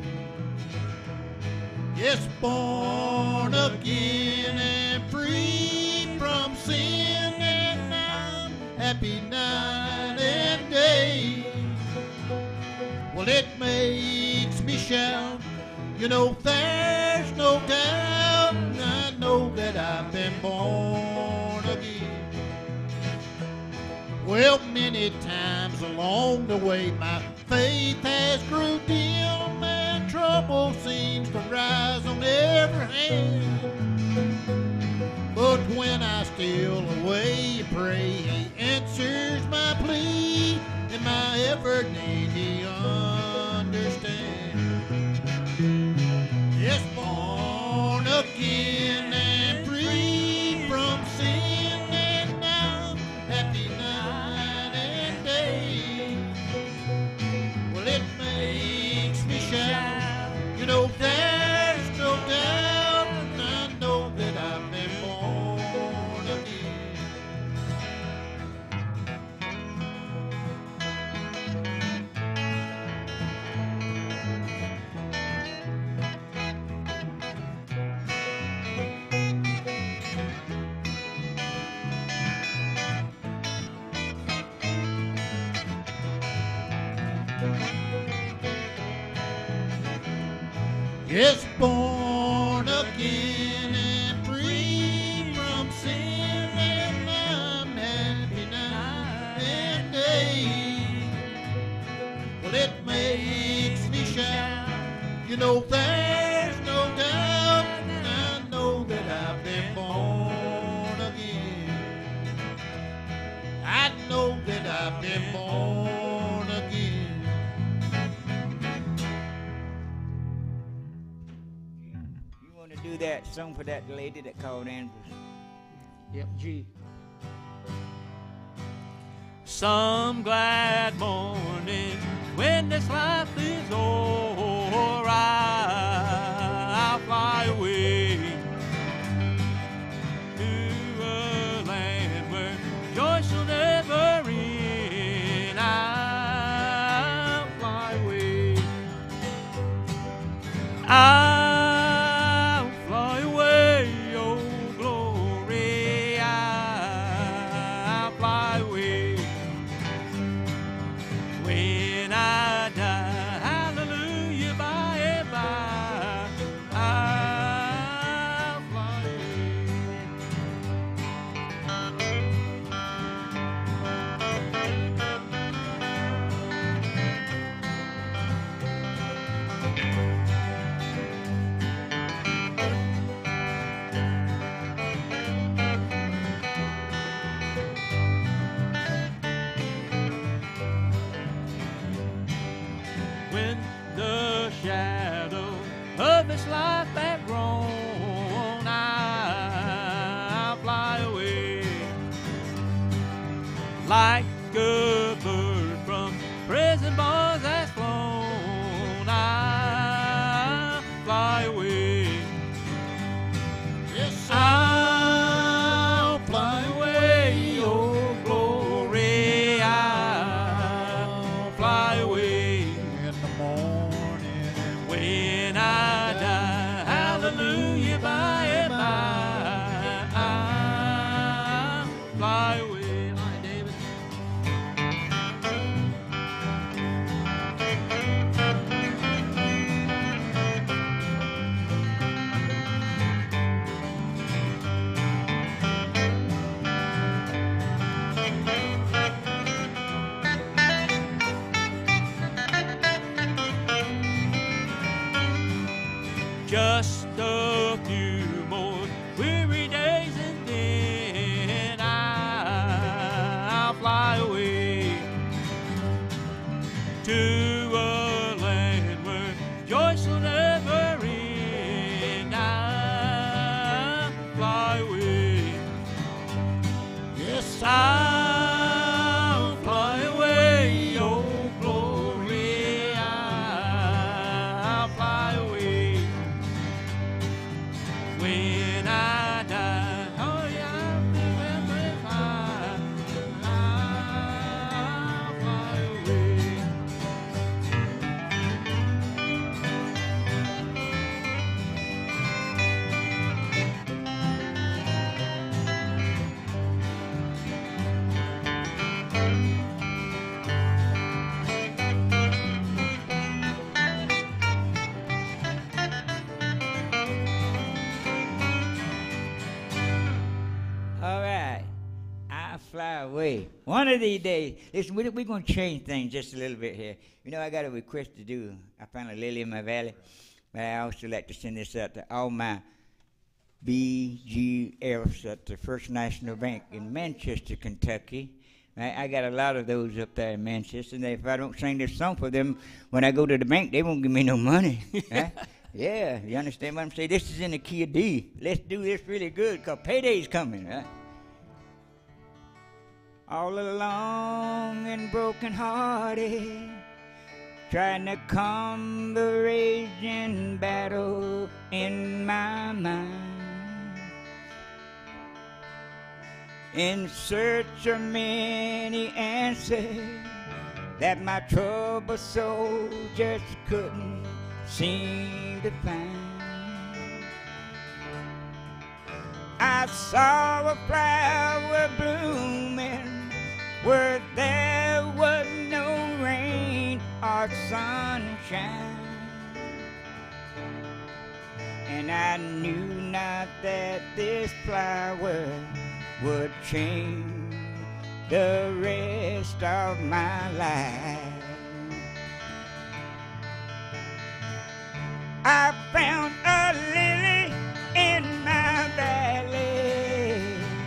[SPEAKER 7] Yes, born again and free from sin, and I'm happy night and day. Well, it makes me shout, you know, there's no doubt, I know that I've been born again. Well, many times along the way, my faith has grew dim and trouble seems to rise on every hand. But when I steal away and pray, he answers my plea, and my every need he understands. Yes, born again and free from sin, and I'm happy night and day. Well, it makes me shout, you know, there's no doubt, and I know that I've been born again. Yes, born again and free from sin, and I'm happy night and day. Well, it makes me shout, you know, there's no doubt, and I know that I've been born again. I know that I've been born again.
[SPEAKER 4] Do that song for that lady that called in.
[SPEAKER 5] Yep, G. Some glad morning when this life is o'er, I'll fly away to a land where joy shall never end. I'll fly away. I'll fly away, oh glory, I'll fly away. When I die, hallelujah, by and by, I'll fly when the shadow of this life hath grown, I'll fly away like a bird from prison bars that's flown. I'll fly away.
[SPEAKER 7] Yes,
[SPEAKER 5] I'll fly away, oh glory, I'll fly away.
[SPEAKER 7] in the morning.
[SPEAKER 5] When I die, hallelujah, by and by, I'll fly away. Like David. Just a few more weary days and then I'll fly away to a land where joy shall never end. I'll fly away.
[SPEAKER 7] Yes,
[SPEAKER 5] I'll fly away, oh glory, I'll fly away.
[SPEAKER 4] my way. One of these days, listen, we're going to change things just a little bit here. You know, I got a request to do. I found a lily in my valley, but I also like to send this out to all my BGLs at the First National Bank in Manchester, Kentucky. I got a lot of those up there in Manchester, and if I don't sing this song for them, when I go to the bank, they won't give me no money. Huh? Yeah, you understand what I'm saying? This is in the key of D. Let's do this really good, because payday's coming, right? All along and broken-hearted, trying to calm the raging battle in my mind. In search of many answers that my troubled soul just couldn't seem to find. I saw a flower blooming where there was no rain or sunshine, and I knew not that this flower would change the rest of my life. I found a lily in my valley.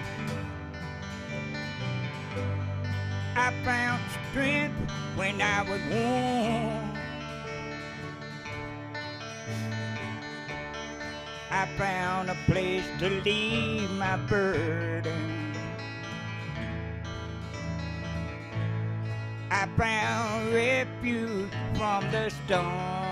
[SPEAKER 4] I found strength when I was worn. I found a place to leave my burden. I found refuge from the storm,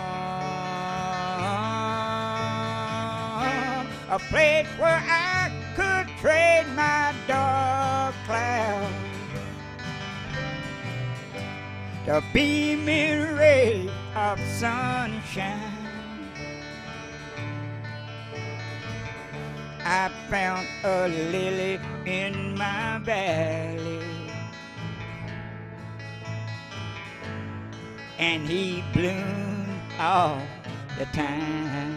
[SPEAKER 4] a place where I could trade my dark clouds, the beaming ray of sunshine. I found a lily in my valley, and he bloomed all the time.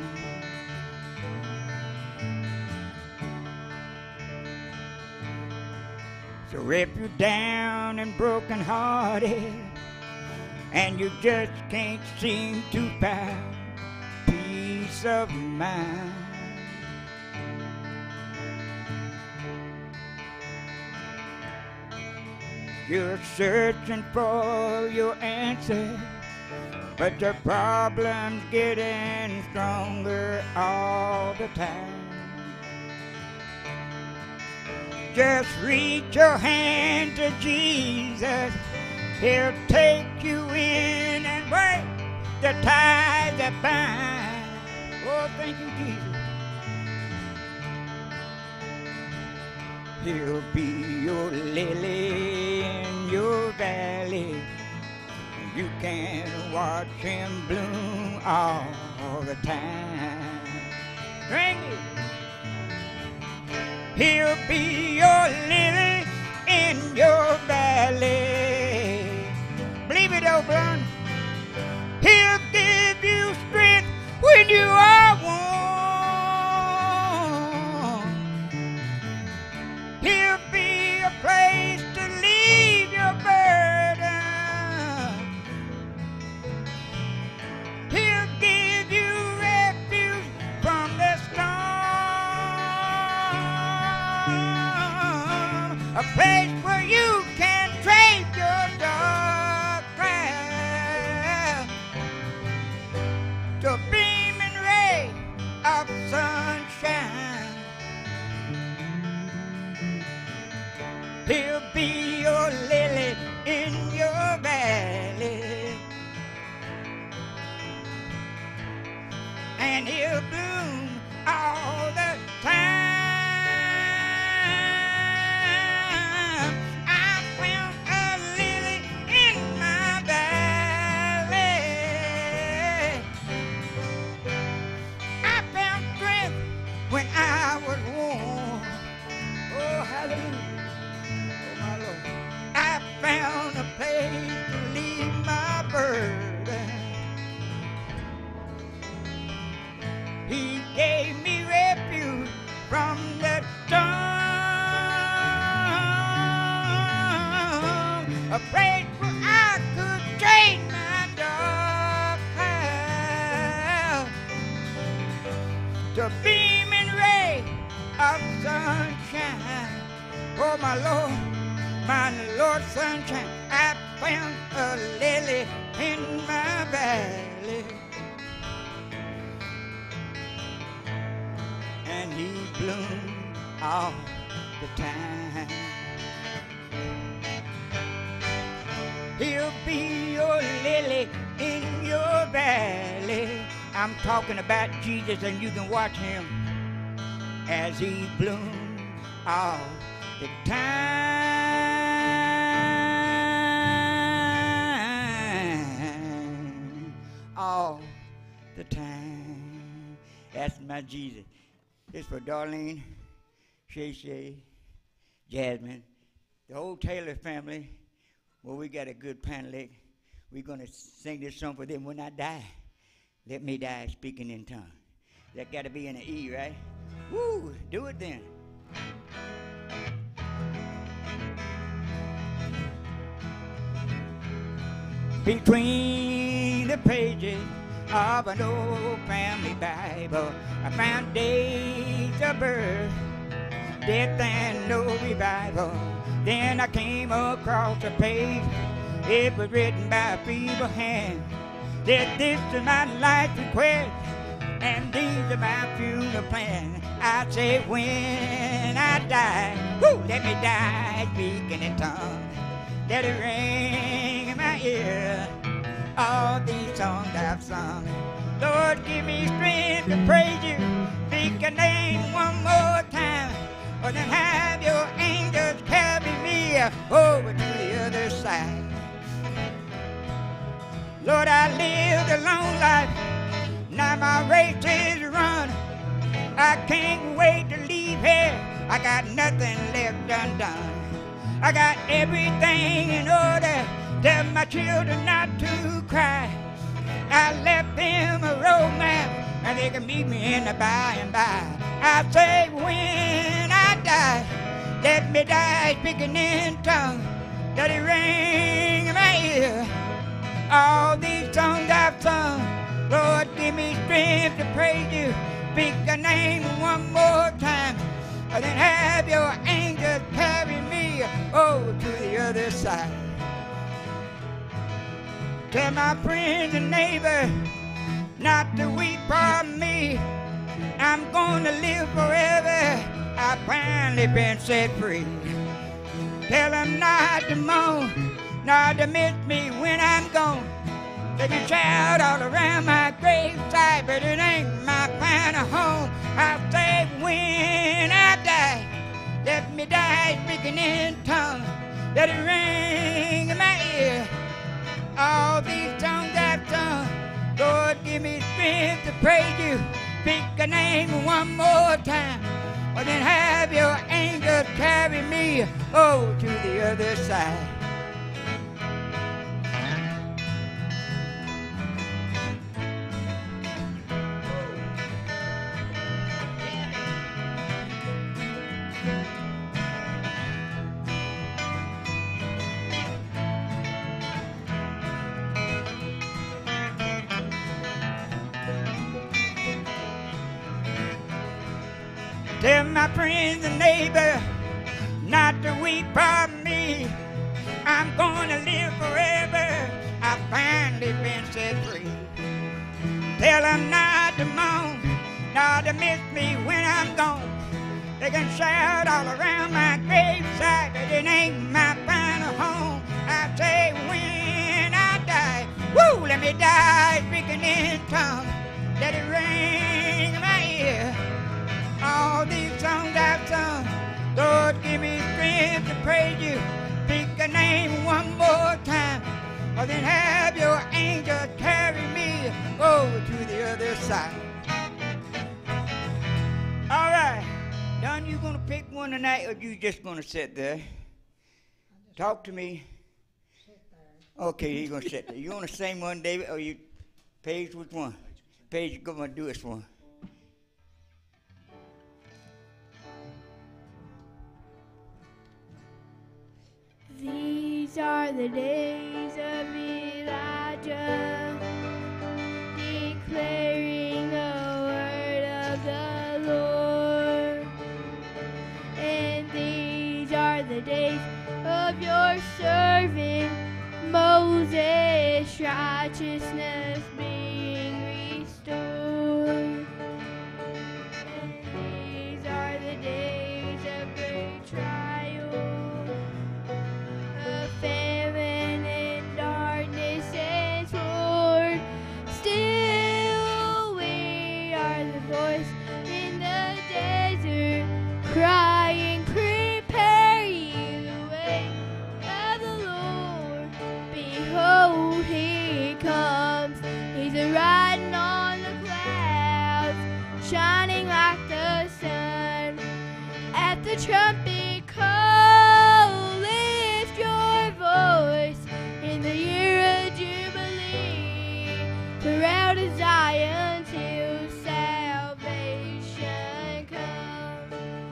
[SPEAKER 4] So if you're down and broken-hearted, and you just can't seem to find peace of mind, you're searching for your answer, but your problem's getting stronger all the time. Just reach your hand to Jesus. He'll take you in and break the ties that bind. Oh, thank you, Jesus. He'll be your lily in your valley. You can watch him bloom all the time. Drink it. He'll be your lily in your valley. Believe it, Oakland. He'll give you strength when you are worn. He'll be a place to leave your burden. He'll give you refuge from the storm, a place where you can trade your dark cloud to a beaming ray of sunshine. He'll be your lily in your valley, and he'll bloom all the time. I found a lily in my valley. I found strength when I was worn. Oh, hallelujah. I found a place to leave my burden. He gave me refuge the beaming ray of sunshine. Oh, my Lord, sunshine, I found a lily in my valley. And he bloomed all the time. He'll be your lily in your valley. I'm talking about Jesus, and you can watch him as he blooms all the time. All the time. That's my Jesus. It's for Darlene, Shay, Jasmine, the whole Taylor family. Well, we got a good panel. We're going to sing this song for them. When I die, let me die speaking in tongues. That got to be in an E, right? Woo, do it then. Between the pages of an old family Bible, I found days of birth, death, and no revival. Then I came across a page. It was written by a feeble hand. That this is my life request, and these are my funeral plans. I say when I die, whoo, let me die speaking in tongues. Let it ring in my ear, all these songs I've sung. Lord, give me strength to praise you. Speak your name one more time, or then have your angels carry me over to the other side. Lord, I lived a long life, now my race is run. I can't wait to leave here, I got nothing left undone. I got everything in order, tell my children not to cry. I left them a roadmap, and they can meet me in the by and by. I say when I die, let me die speaking in tongues. Let it ring in my ear, all these songs I've sung. Lord, give me strength to praise you. Speak your name one more time, and then have your angels carry me over to the other side. Tell my friends and neighbors not to weep for me. I'm gonna live forever, I've finally been set free. Tell them not to moan, not to miss me when I'm gone. They can shout all around my graveside, but it ain't my final home. I say when I die, let me die speaking in tongues. Let it ring in my ear, all these songs I've sung. Lord, give me strength to praise you. Speak your name one more time, or then have your angels carry me over to the other side. Tell my friends and neighbors not to weep for me. I'm gonna live forever, I've finally been set free. Tell them not to moan, not to miss me when I'm gone. They can shout all around my graveside, but it ain't my final home. I say when I die, woo, let me die speaking in tongues. Let it ring in my ear, all these songs I've sung. Lord, give me strength to praise you. Speak your name one more time, or then have your angels carry me over to the other side. All right, Don, you gonna pick one tonight, or you just gonna sit there? Talk to me. Sit there. Okay, you're gonna sit there. You wanna sing one, David, or you, Paige, which one? Paige, you're gonna do this one.
[SPEAKER 6] These are the days of Elijah, declaring the word of the of your servant Moses, righteousness being restored. These are the days of great trial, of famine and darkness and sword. Still we are the voice in the desert, crying, prepare ye the way of the Lord. Behold, he comes, he's riding on the clouds, shining like the sun. At the trumpet call, lift your voice in the year of Jubilee. For out of Zion till salvation comes.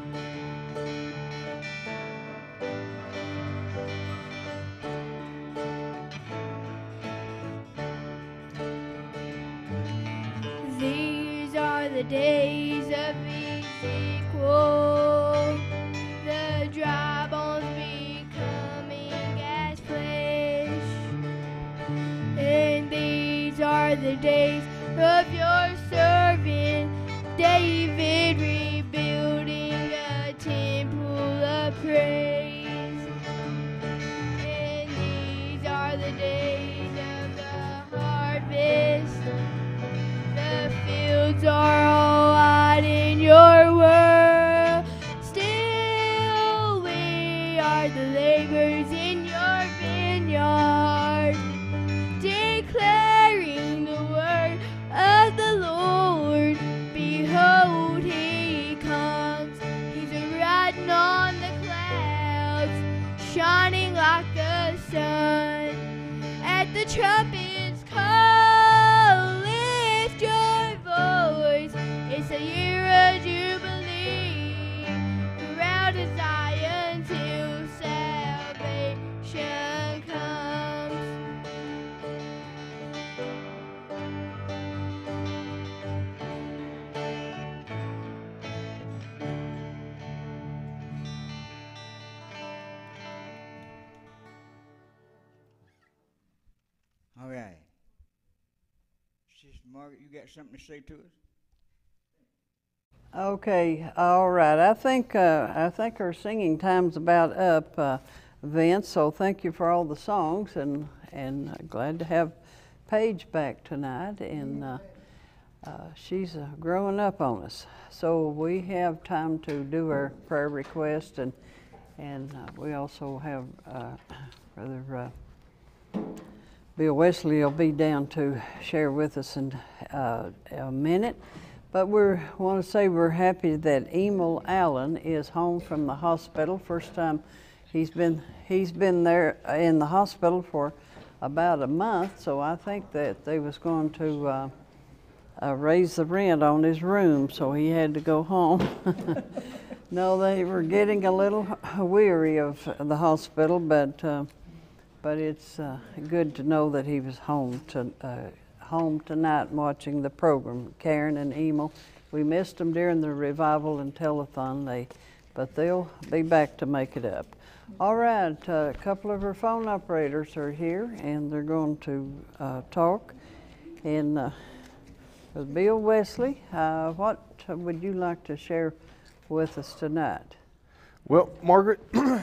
[SPEAKER 6] These are the days of Ezekiel, the dry bones becoming as flesh. And these are the days of your servant David, rebuilding a temple of praise. And these are the days of the harvest. The fields are all wide in your world. Still we are the laborers in your vineyard, declaring the word of the Lord. Behold, he comes, he's riding on the clouds, shining like the sun. At the trumpet's call, lift your voice, it's a year of Jubilee. Throughout of Zion till salvation comes.
[SPEAKER 4] All right. Sister Margaret, you got something to say to us?
[SPEAKER 3] Okay, all right. I think our singing time's about up, Vince. So thank you for all the songs, and glad to have Paige back tonight. And she's growing up on us. So we have time to do our prayer request, and we also have Brother Bill Wesley will be down to share with us in a minute. But we want to say we're happy that Emil Allen is home from the hospital. First time he's been there in the hospital for about a month. So I think that they was going to raise the rent on his room, so he had to go home. No, they were getting a little weary of the hospital, but it's good to know that he was home tonight watching the program. Karen and Emil, we missed them during the revival and telethon, but they'll be back to make it up. All right, a couple of our phone operators are here, and they're going to talk. And with Bill Wesley, what would you like to share with us tonight?
[SPEAKER 8] Well, Margaret,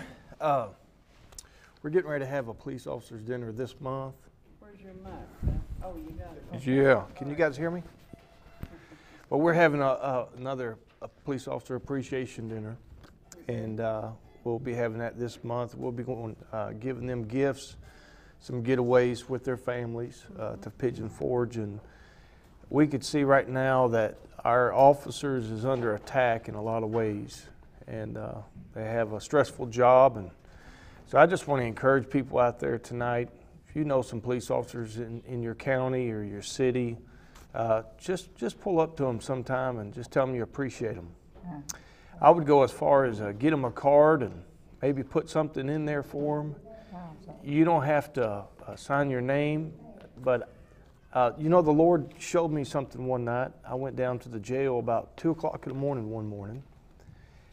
[SPEAKER 8] we're getting ready to have a police officers dinner this month.
[SPEAKER 3] Where's your mic? Oh, you got it.
[SPEAKER 8] Yeah. Can you guys hear me? Well, we're having another police officer appreciation dinner, and we'll be having that this month. We'll be going giving them gifts, some getaways with their families to Pigeon Forge, and we could see right now that our officers is under attack in a lot of ways, and they have a stressful job. And so I just want to encourage people out there tonight, if you know some police officers in your county or your city, just pull up to them sometime and just tell them you appreciate them. I would go as far as get them a card and maybe put something in there for them. You don't have to sign your name, but you know, the Lord showed me something one night. I went down to the jail about 2 o'clock in the morning one morning,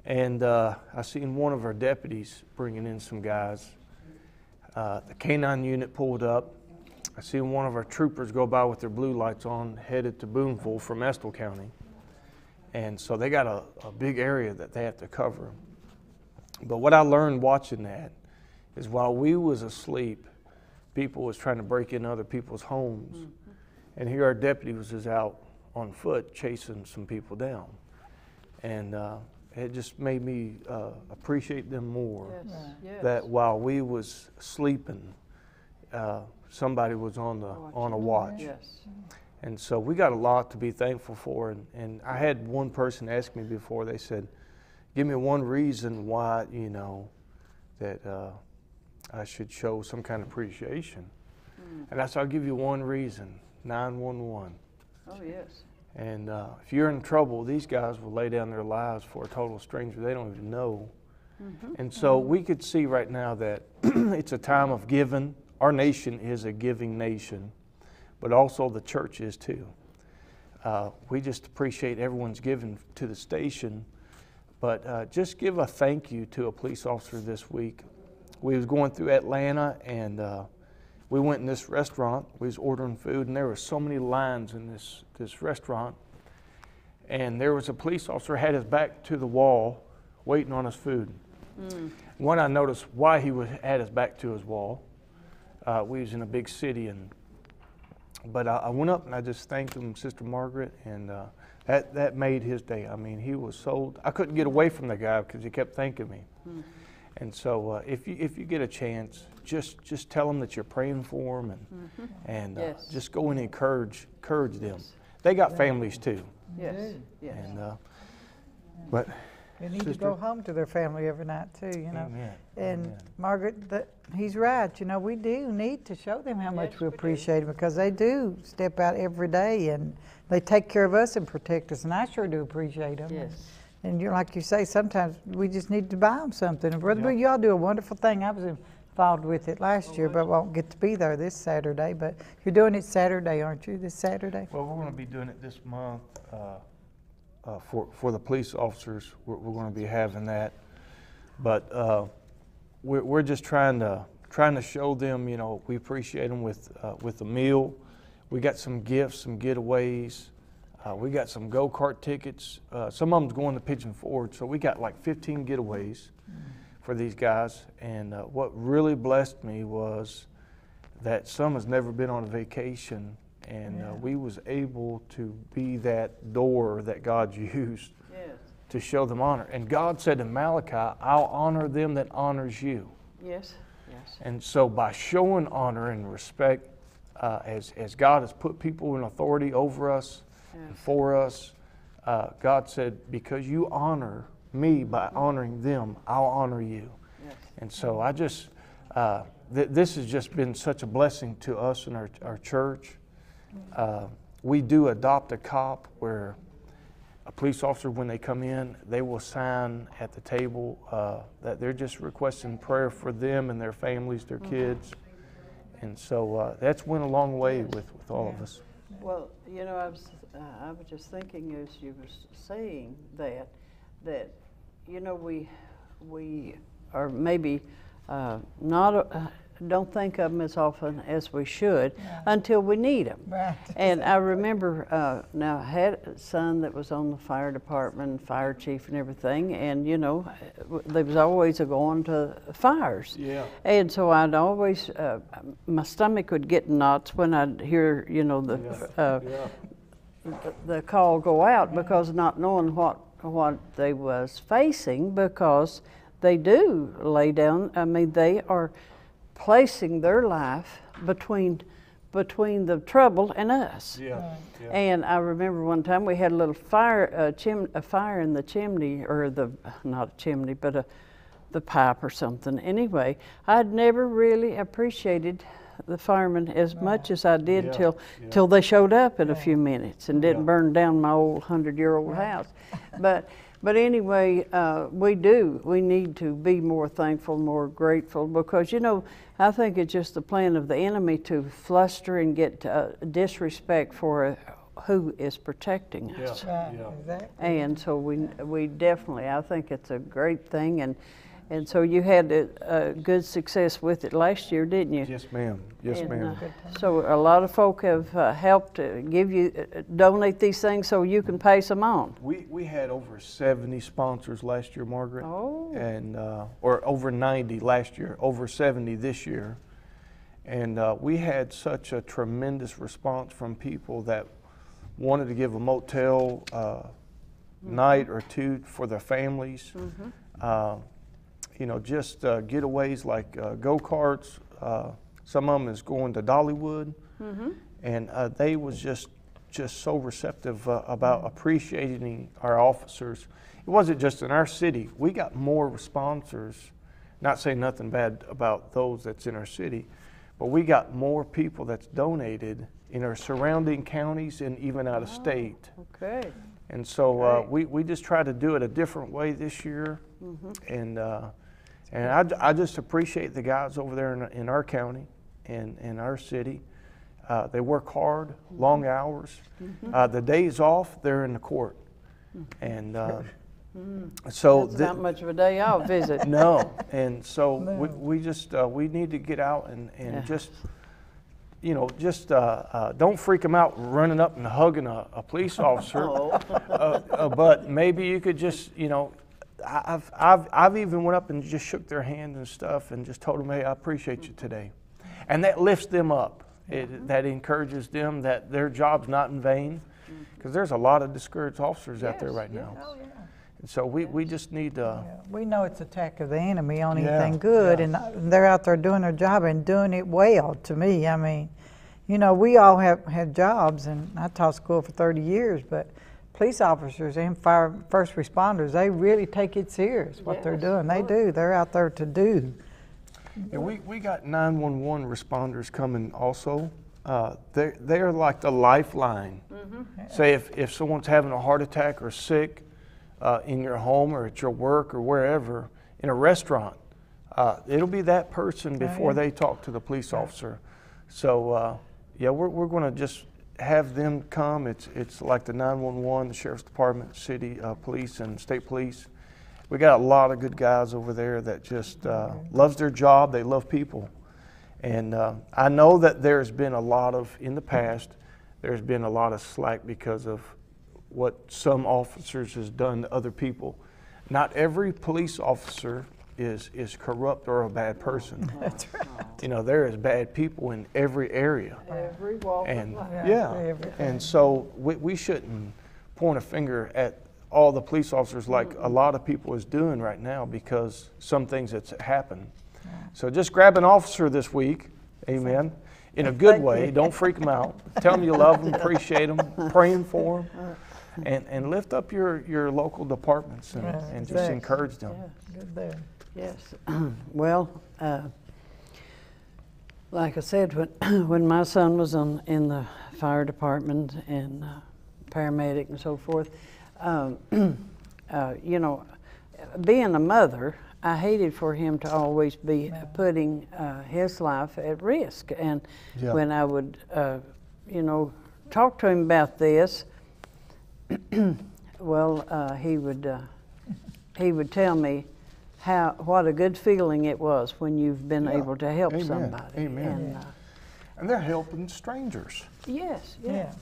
[SPEAKER 8] And I seen one of our deputies bringing in some guys. The K-9 unit pulled up. I seen one of our troopers go by with their blue lights on, headed to Boonville from Estill County. And so they got a big area that they have to cover. But what I learned watching that is while we was asleep, people was trying to break in other people's homes. Mm-hmm. And here our deputy was just out on foot chasing some people down. And it just made me appreciate them more. Yes. Yes. That while we was sleeping, somebody was on a watch. Yes. And so we got a lot to be thankful for. And I had one person ask me before, they said, give me one reason why, you know, that I should show some kind of appreciation. And I said, I'll give you one reason, 911. Oh, yes. And if you're in trouble, these guys will lay down their lives for a total stranger they don't even know. Mm-hmm. And so we could see right now that it's a time of giving. Our nation is a giving nation, but also the church is too. We just appreciate everyone's giving to the station, but just give a thank you to a police officer this week. We was going through Atlanta, and we went in this restaurant. We was ordering food, and there were so many lines in this restaurant. And there was a police officer had his back to the wall, waiting on his food. When I noticed why he had his back to his wall, we was in a big city, but I went up and I just thanked him, Sister Margaret, and that made his day. I mean, he was so, I couldn't get away from the guy because he kept thanking me. And so if you get a chance, just tell them that you're praying for them, and yes. Just go and encourage them. Yes. They got families too. Yes. Yes. And but
[SPEAKER 9] they need to go home to their family every night too, you know.
[SPEAKER 8] Amen.
[SPEAKER 9] And
[SPEAKER 8] Amen.
[SPEAKER 9] Margaret, he's right. You know, we do need to show them how much we appreciate them, because they do step out every day and they take care of us and protect us, and I sure do appreciate them. Yes. And you're like you say, sometimes we just need to buy them something. And Brother Bill, y'all do a wonderful thing. I was involved with it last year, but won't get to be there this Saturday. But you're doing it Saturday, aren't you? This Saturday?
[SPEAKER 8] Well, we're going to be doing it this month for the police officers. We're going to be having that, but we're just trying to show them, you know, we appreciate them with a meal. We got some gifts, some getaways. We got some go-kart tickets. Some of them's going to Pigeon Forge, so we got like 15 getaways for these guys. And what really blessed me was that some has never been on a vacation, and we was able to be that door that God used to show them honor. And God said in Malachi, I'll honor them that honors you. Yes, yes. And so by showing honor and respect, as God has put people in authority over us, and for us, God said, because you honor me by honoring them, I'll honor you. Yes. And so I just, this has just been such a blessing to us and our church. We do adopt a cop where a police officer, when they come in, they will sign at the table that they're just requesting prayer for them and their families, their kids. And so that's went a long way with all of us.
[SPEAKER 3] Well, you know, I was just thinking as you were saying that you know, we are maybe don't think of them as often as we should until we need them. Right. And I remember now I had a son that was on the fire department, fire chief and everything, and you know, there was always going to fires. Yeah. And so I'd always, my stomach would get knots when I'd hear, you know, the call go out, because not knowing what they was facing, because they do lay down. I mean, they are placing their life between the trouble and us. Yeah. Yeah. And I remember one time we had a little fire, a fire in the chimney, or not a chimney, but the pipe or something. Anyway, I'd never really appreciated the firemen as much as I did till they showed up in a few minutes and didn't burn down my old 100-year-old house. But anyway, we need to be more thankful, more grateful, because, you know, I think it's just the plan of the enemy to fluster and get disrespect for who is protecting us.
[SPEAKER 9] Right, exactly.
[SPEAKER 3] And so we definitely, I think it's a great thing, and so you had a good success with it last year, didn't you?
[SPEAKER 8] Yes, ma'am. Yes, ma'am.
[SPEAKER 3] So a lot of folk have helped give you, donate these things so you can pass them on.
[SPEAKER 8] We had over 70 sponsors last year, Margaret.
[SPEAKER 3] Oh.
[SPEAKER 8] And, or over 90 last year, over 70 this year. And we had such a tremendous response from people that wanted to give a motel night or two for their families. You know, just getaways like go-karts. Some of them is going to Dollywood. And they was just so receptive about appreciating our officers. It wasn't just in our city. We got more sponsors, not saying nothing bad about those that's in our city, but we got more people that's donated in our surrounding counties and even out of state.
[SPEAKER 3] Okay.
[SPEAKER 8] And so we just try to do it a different way this year. And I just appreciate the guys over there in our county and in our city. They work hard, long hours. The days off, they're in the court. And so
[SPEAKER 3] that's not much of a day off, is it?
[SPEAKER 8] No. And so we just we need to get out and just, you know, just don't freak them out running up and hugging a police officer. But maybe you could just, you know, I've even went up and just shook their hand and stuff and just told them, hey, I appreciate you today. And that lifts them up. That encourages them that their job's not in vain, because there's a lot of discouraged officers out there right now. And so we just need to...
[SPEAKER 9] We know it's attack of the enemy on anything good, and they're out there doing their job and doing it well, to me. I mean, you know, we all have had jobs, and I taught school for 30 years, but police officers and first responders, they really take it serious, what they're doing. They do. They're out there to do.
[SPEAKER 8] Yeah, we got 911 responders coming also. They're like the lifeline. Say if someone's having a heart attack or sick in your home or at your work or wherever, in a restaurant, it'll be that person before they talk to the police officer. So yeah, we're going to just have them come. It's like the 911, the Sheriff's Department, City Police, and State Police. We got a lot of good guys over there that just loves their job. They love people. And I know that there's been a lot of, in the past, there's been a lot of slack because of what some officers has done to other people. Not every police officer is corrupt or a bad person.
[SPEAKER 9] That's right.
[SPEAKER 8] You know, there is bad people in every area.
[SPEAKER 3] Every walk of life.
[SPEAKER 8] Yeah, and so we shouldn't point a finger at all the police officers like a lot of people is doing right now, because some things that's happened. So just grab an officer this week, amen, in a good way. Don't freak them out. Tell them you love them, appreciate them, praying for them, and lift up your local departments and just encourage them.
[SPEAKER 9] Good there.
[SPEAKER 3] Yes. Well, like I said, when my son was in the fire department and paramedic and so forth, you know, being a mother, I hated for him to always be putting his life at risk. And when I would, you know, talk to him about this, well, he would tell me what a good feeling it was when you've been able to help somebody.
[SPEAKER 8] Amen. And they're helping strangers.
[SPEAKER 3] Yes.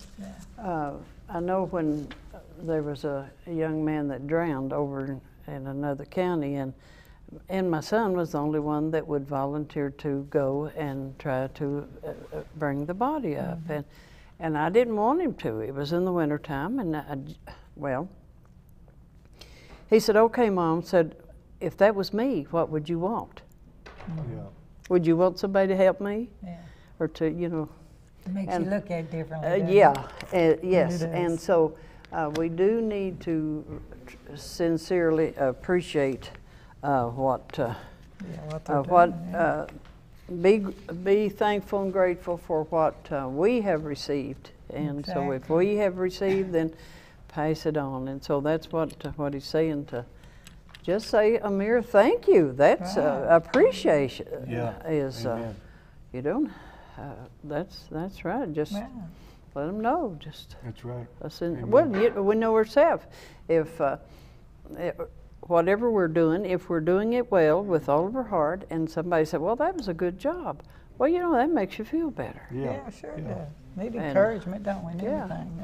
[SPEAKER 3] I know when there was a young man that drowned over in another county, and my son was the only one that would volunteer to go and try to bring the body up. And I didn't want him to. It was in the wintertime, and well, he said, okay, Mom, said, if that was me, what would you want? Would you want somebody to help me? Or to, you know?
[SPEAKER 9] It makes you look at it differently.
[SPEAKER 3] Yes, and so we do need to sincerely appreciate be thankful and grateful for what we have received. And so if we have received, then pass it on. And so that's what he's saying, to just say a mere thank you. That's appreciation. You know, that's right. Just let them know. Just
[SPEAKER 8] That's right.
[SPEAKER 3] well, we know ourselves. If whatever we're doing, if we're doing it well with all of our heart, and somebody said, "Well, that was a good job," well, you know, that makes you feel better.
[SPEAKER 9] Yeah, sure does. Need encouragement, don't we? And everything.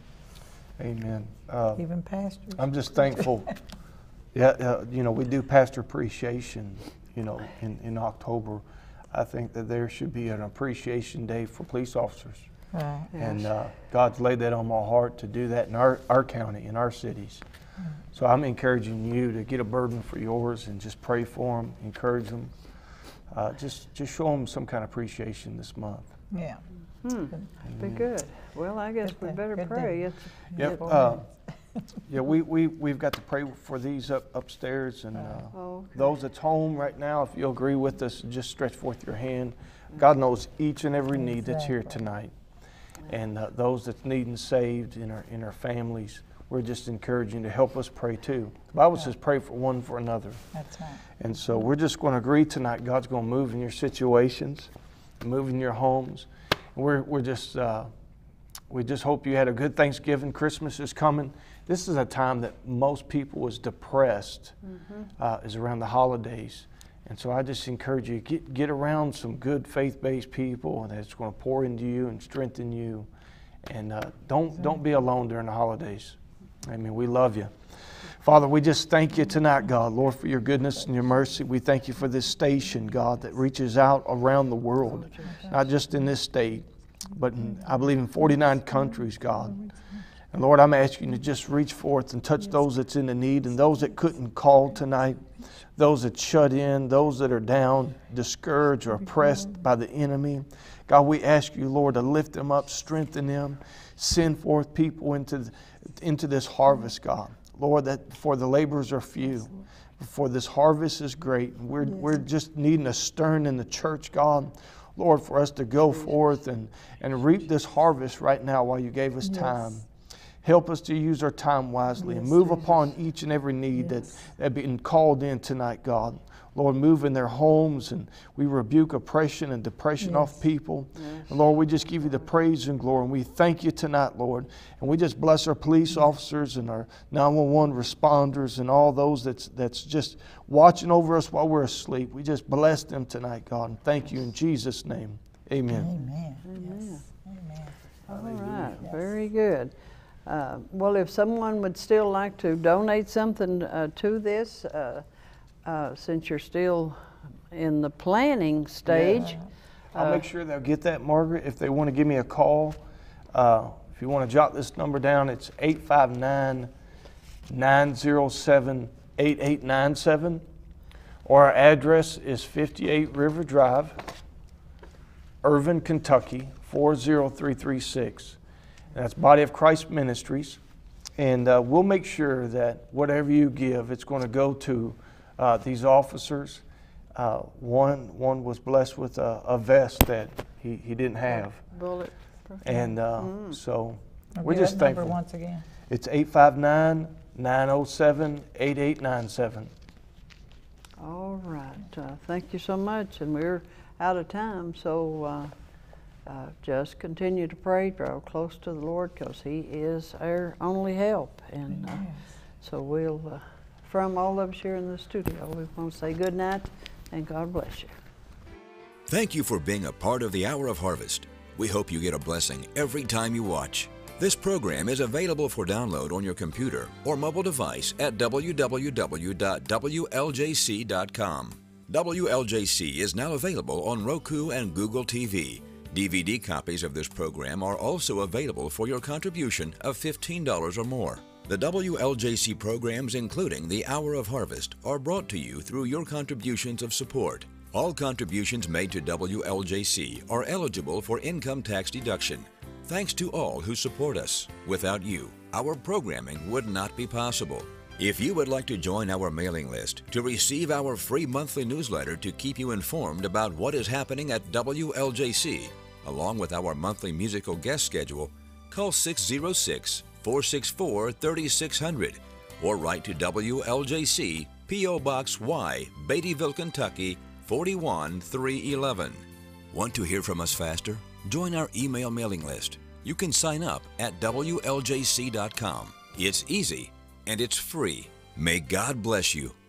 [SPEAKER 8] Amen.
[SPEAKER 9] Even pastors.
[SPEAKER 8] I'm just thankful. You know, we do pastor appreciation, you know, in October. I think that there should be an appreciation day for police officers.
[SPEAKER 9] Right.
[SPEAKER 8] And God's laid that on my heart to do that in our county, in our cities. So I'm encouraging you to get a burden for yours and just pray for them, encourage them. Just show them some kind of appreciation this month.
[SPEAKER 9] Yeah.
[SPEAKER 3] Be good. Well, I guess we better pray.
[SPEAKER 8] Yep. Yeah, we've got to pray for these upstairs, and those that's home right now, if you'll agree with us, just stretch forth your hand. God knows each and every need that's here tonight, and those that's needing saved in our families. We're just encouraging to help us pray too. The Bible says pray for one for another.
[SPEAKER 9] That's right.
[SPEAKER 8] And so we're just going to agree tonight. God's going to move in your situations, move in your homes. And we just hope you had a good Thanksgiving. Christmas is coming. This is a time that most people is depressed, is around the holidays. And so I just encourage you, get around some good faith-based people that's going to pour into you and strengthen you. And don't be alone during the holidays. I mean, we love you. Father, we just thank you tonight, God, Lord, for your goodness and your mercy. We thank you for this station, God, that reaches out around the world, not just in this state, but I believe in 49 countries, God. And Lord, I'm asking you to just reach forth and touch those that's in the need and those that couldn't call tonight, those that shut in, those that are down, discouraged or oppressed by the enemy. God, we ask you, Lord, to lift them up, strengthen them, send forth people into this harvest, God. Lord, that for the laborers are few, for this harvest is great. We're just needing a stirring in the church, God. Lord, for us to go forth and reap this harvest right now while you gave us time. Help us to use our time wisely and move upon each and every need that's been called in tonight, God. Lord, move in their homes, and we rebuke oppression and depression off people. And Lord, we just give you the praise and glory, and we thank you tonight, Lord. And we just bless our police officers and our 911 responders and all those that's just watching over us while we're asleep. We just bless them tonight, God, and thank you in Jesus' name. Amen.
[SPEAKER 9] Amen. Amen.
[SPEAKER 3] All right, very good. Well, if someone would still like to donate something to this, since you're still in the planning stage.
[SPEAKER 8] I'll make sure they'll get that, Margaret. If they want to give me a call, if you want to jot this number down, it's 859-907-8897. Or our address is 58 River Drive, Irvin, Kentucky, 40336. That's Body of Christ Ministries. And we'll make sure that whatever you give, it's going to go to these officers. One was blessed with a vest that he didn't have.
[SPEAKER 3] Bullet.
[SPEAKER 8] And so we're
[SPEAKER 9] Give
[SPEAKER 8] just
[SPEAKER 9] that number
[SPEAKER 8] thankful.
[SPEAKER 9] once again.
[SPEAKER 8] It's 859-907-8897.
[SPEAKER 3] All right. Thank you so much. And we're out of time, so just continue to pray, draw close to the Lord, because He is our only help. And so we'll, from all of us here in the studio, we want to say good night and God bless you.
[SPEAKER 2] Thank you for being a part of the Hour of Harvest. We hope you get a blessing every time you watch. This program is available for download on your computer or mobile device at www.WLJC.com. WLJC is now available on Roku and Google TV. DVD copies of this program are also available for your contribution of $15 or more. The WLJC programs, including the Hour of Harvest, are brought to you through your contributions of support. All contributions made to WLJC are eligible for income tax deduction. Thanks to all who support us. Without you, our programming would not be possible. If you would like to join our mailing list to receive our free monthly newsletter to keep you informed about what is happening at WLJC, along with our monthly musical guest schedule, call 606-464-3600 or write to WLJC, P.O. Box Y, Beattyville, Kentucky, 41311. Want to hear from us faster? Join our email mailing list. You can sign up at WLJC.com. It's easy and it's free. May God bless you.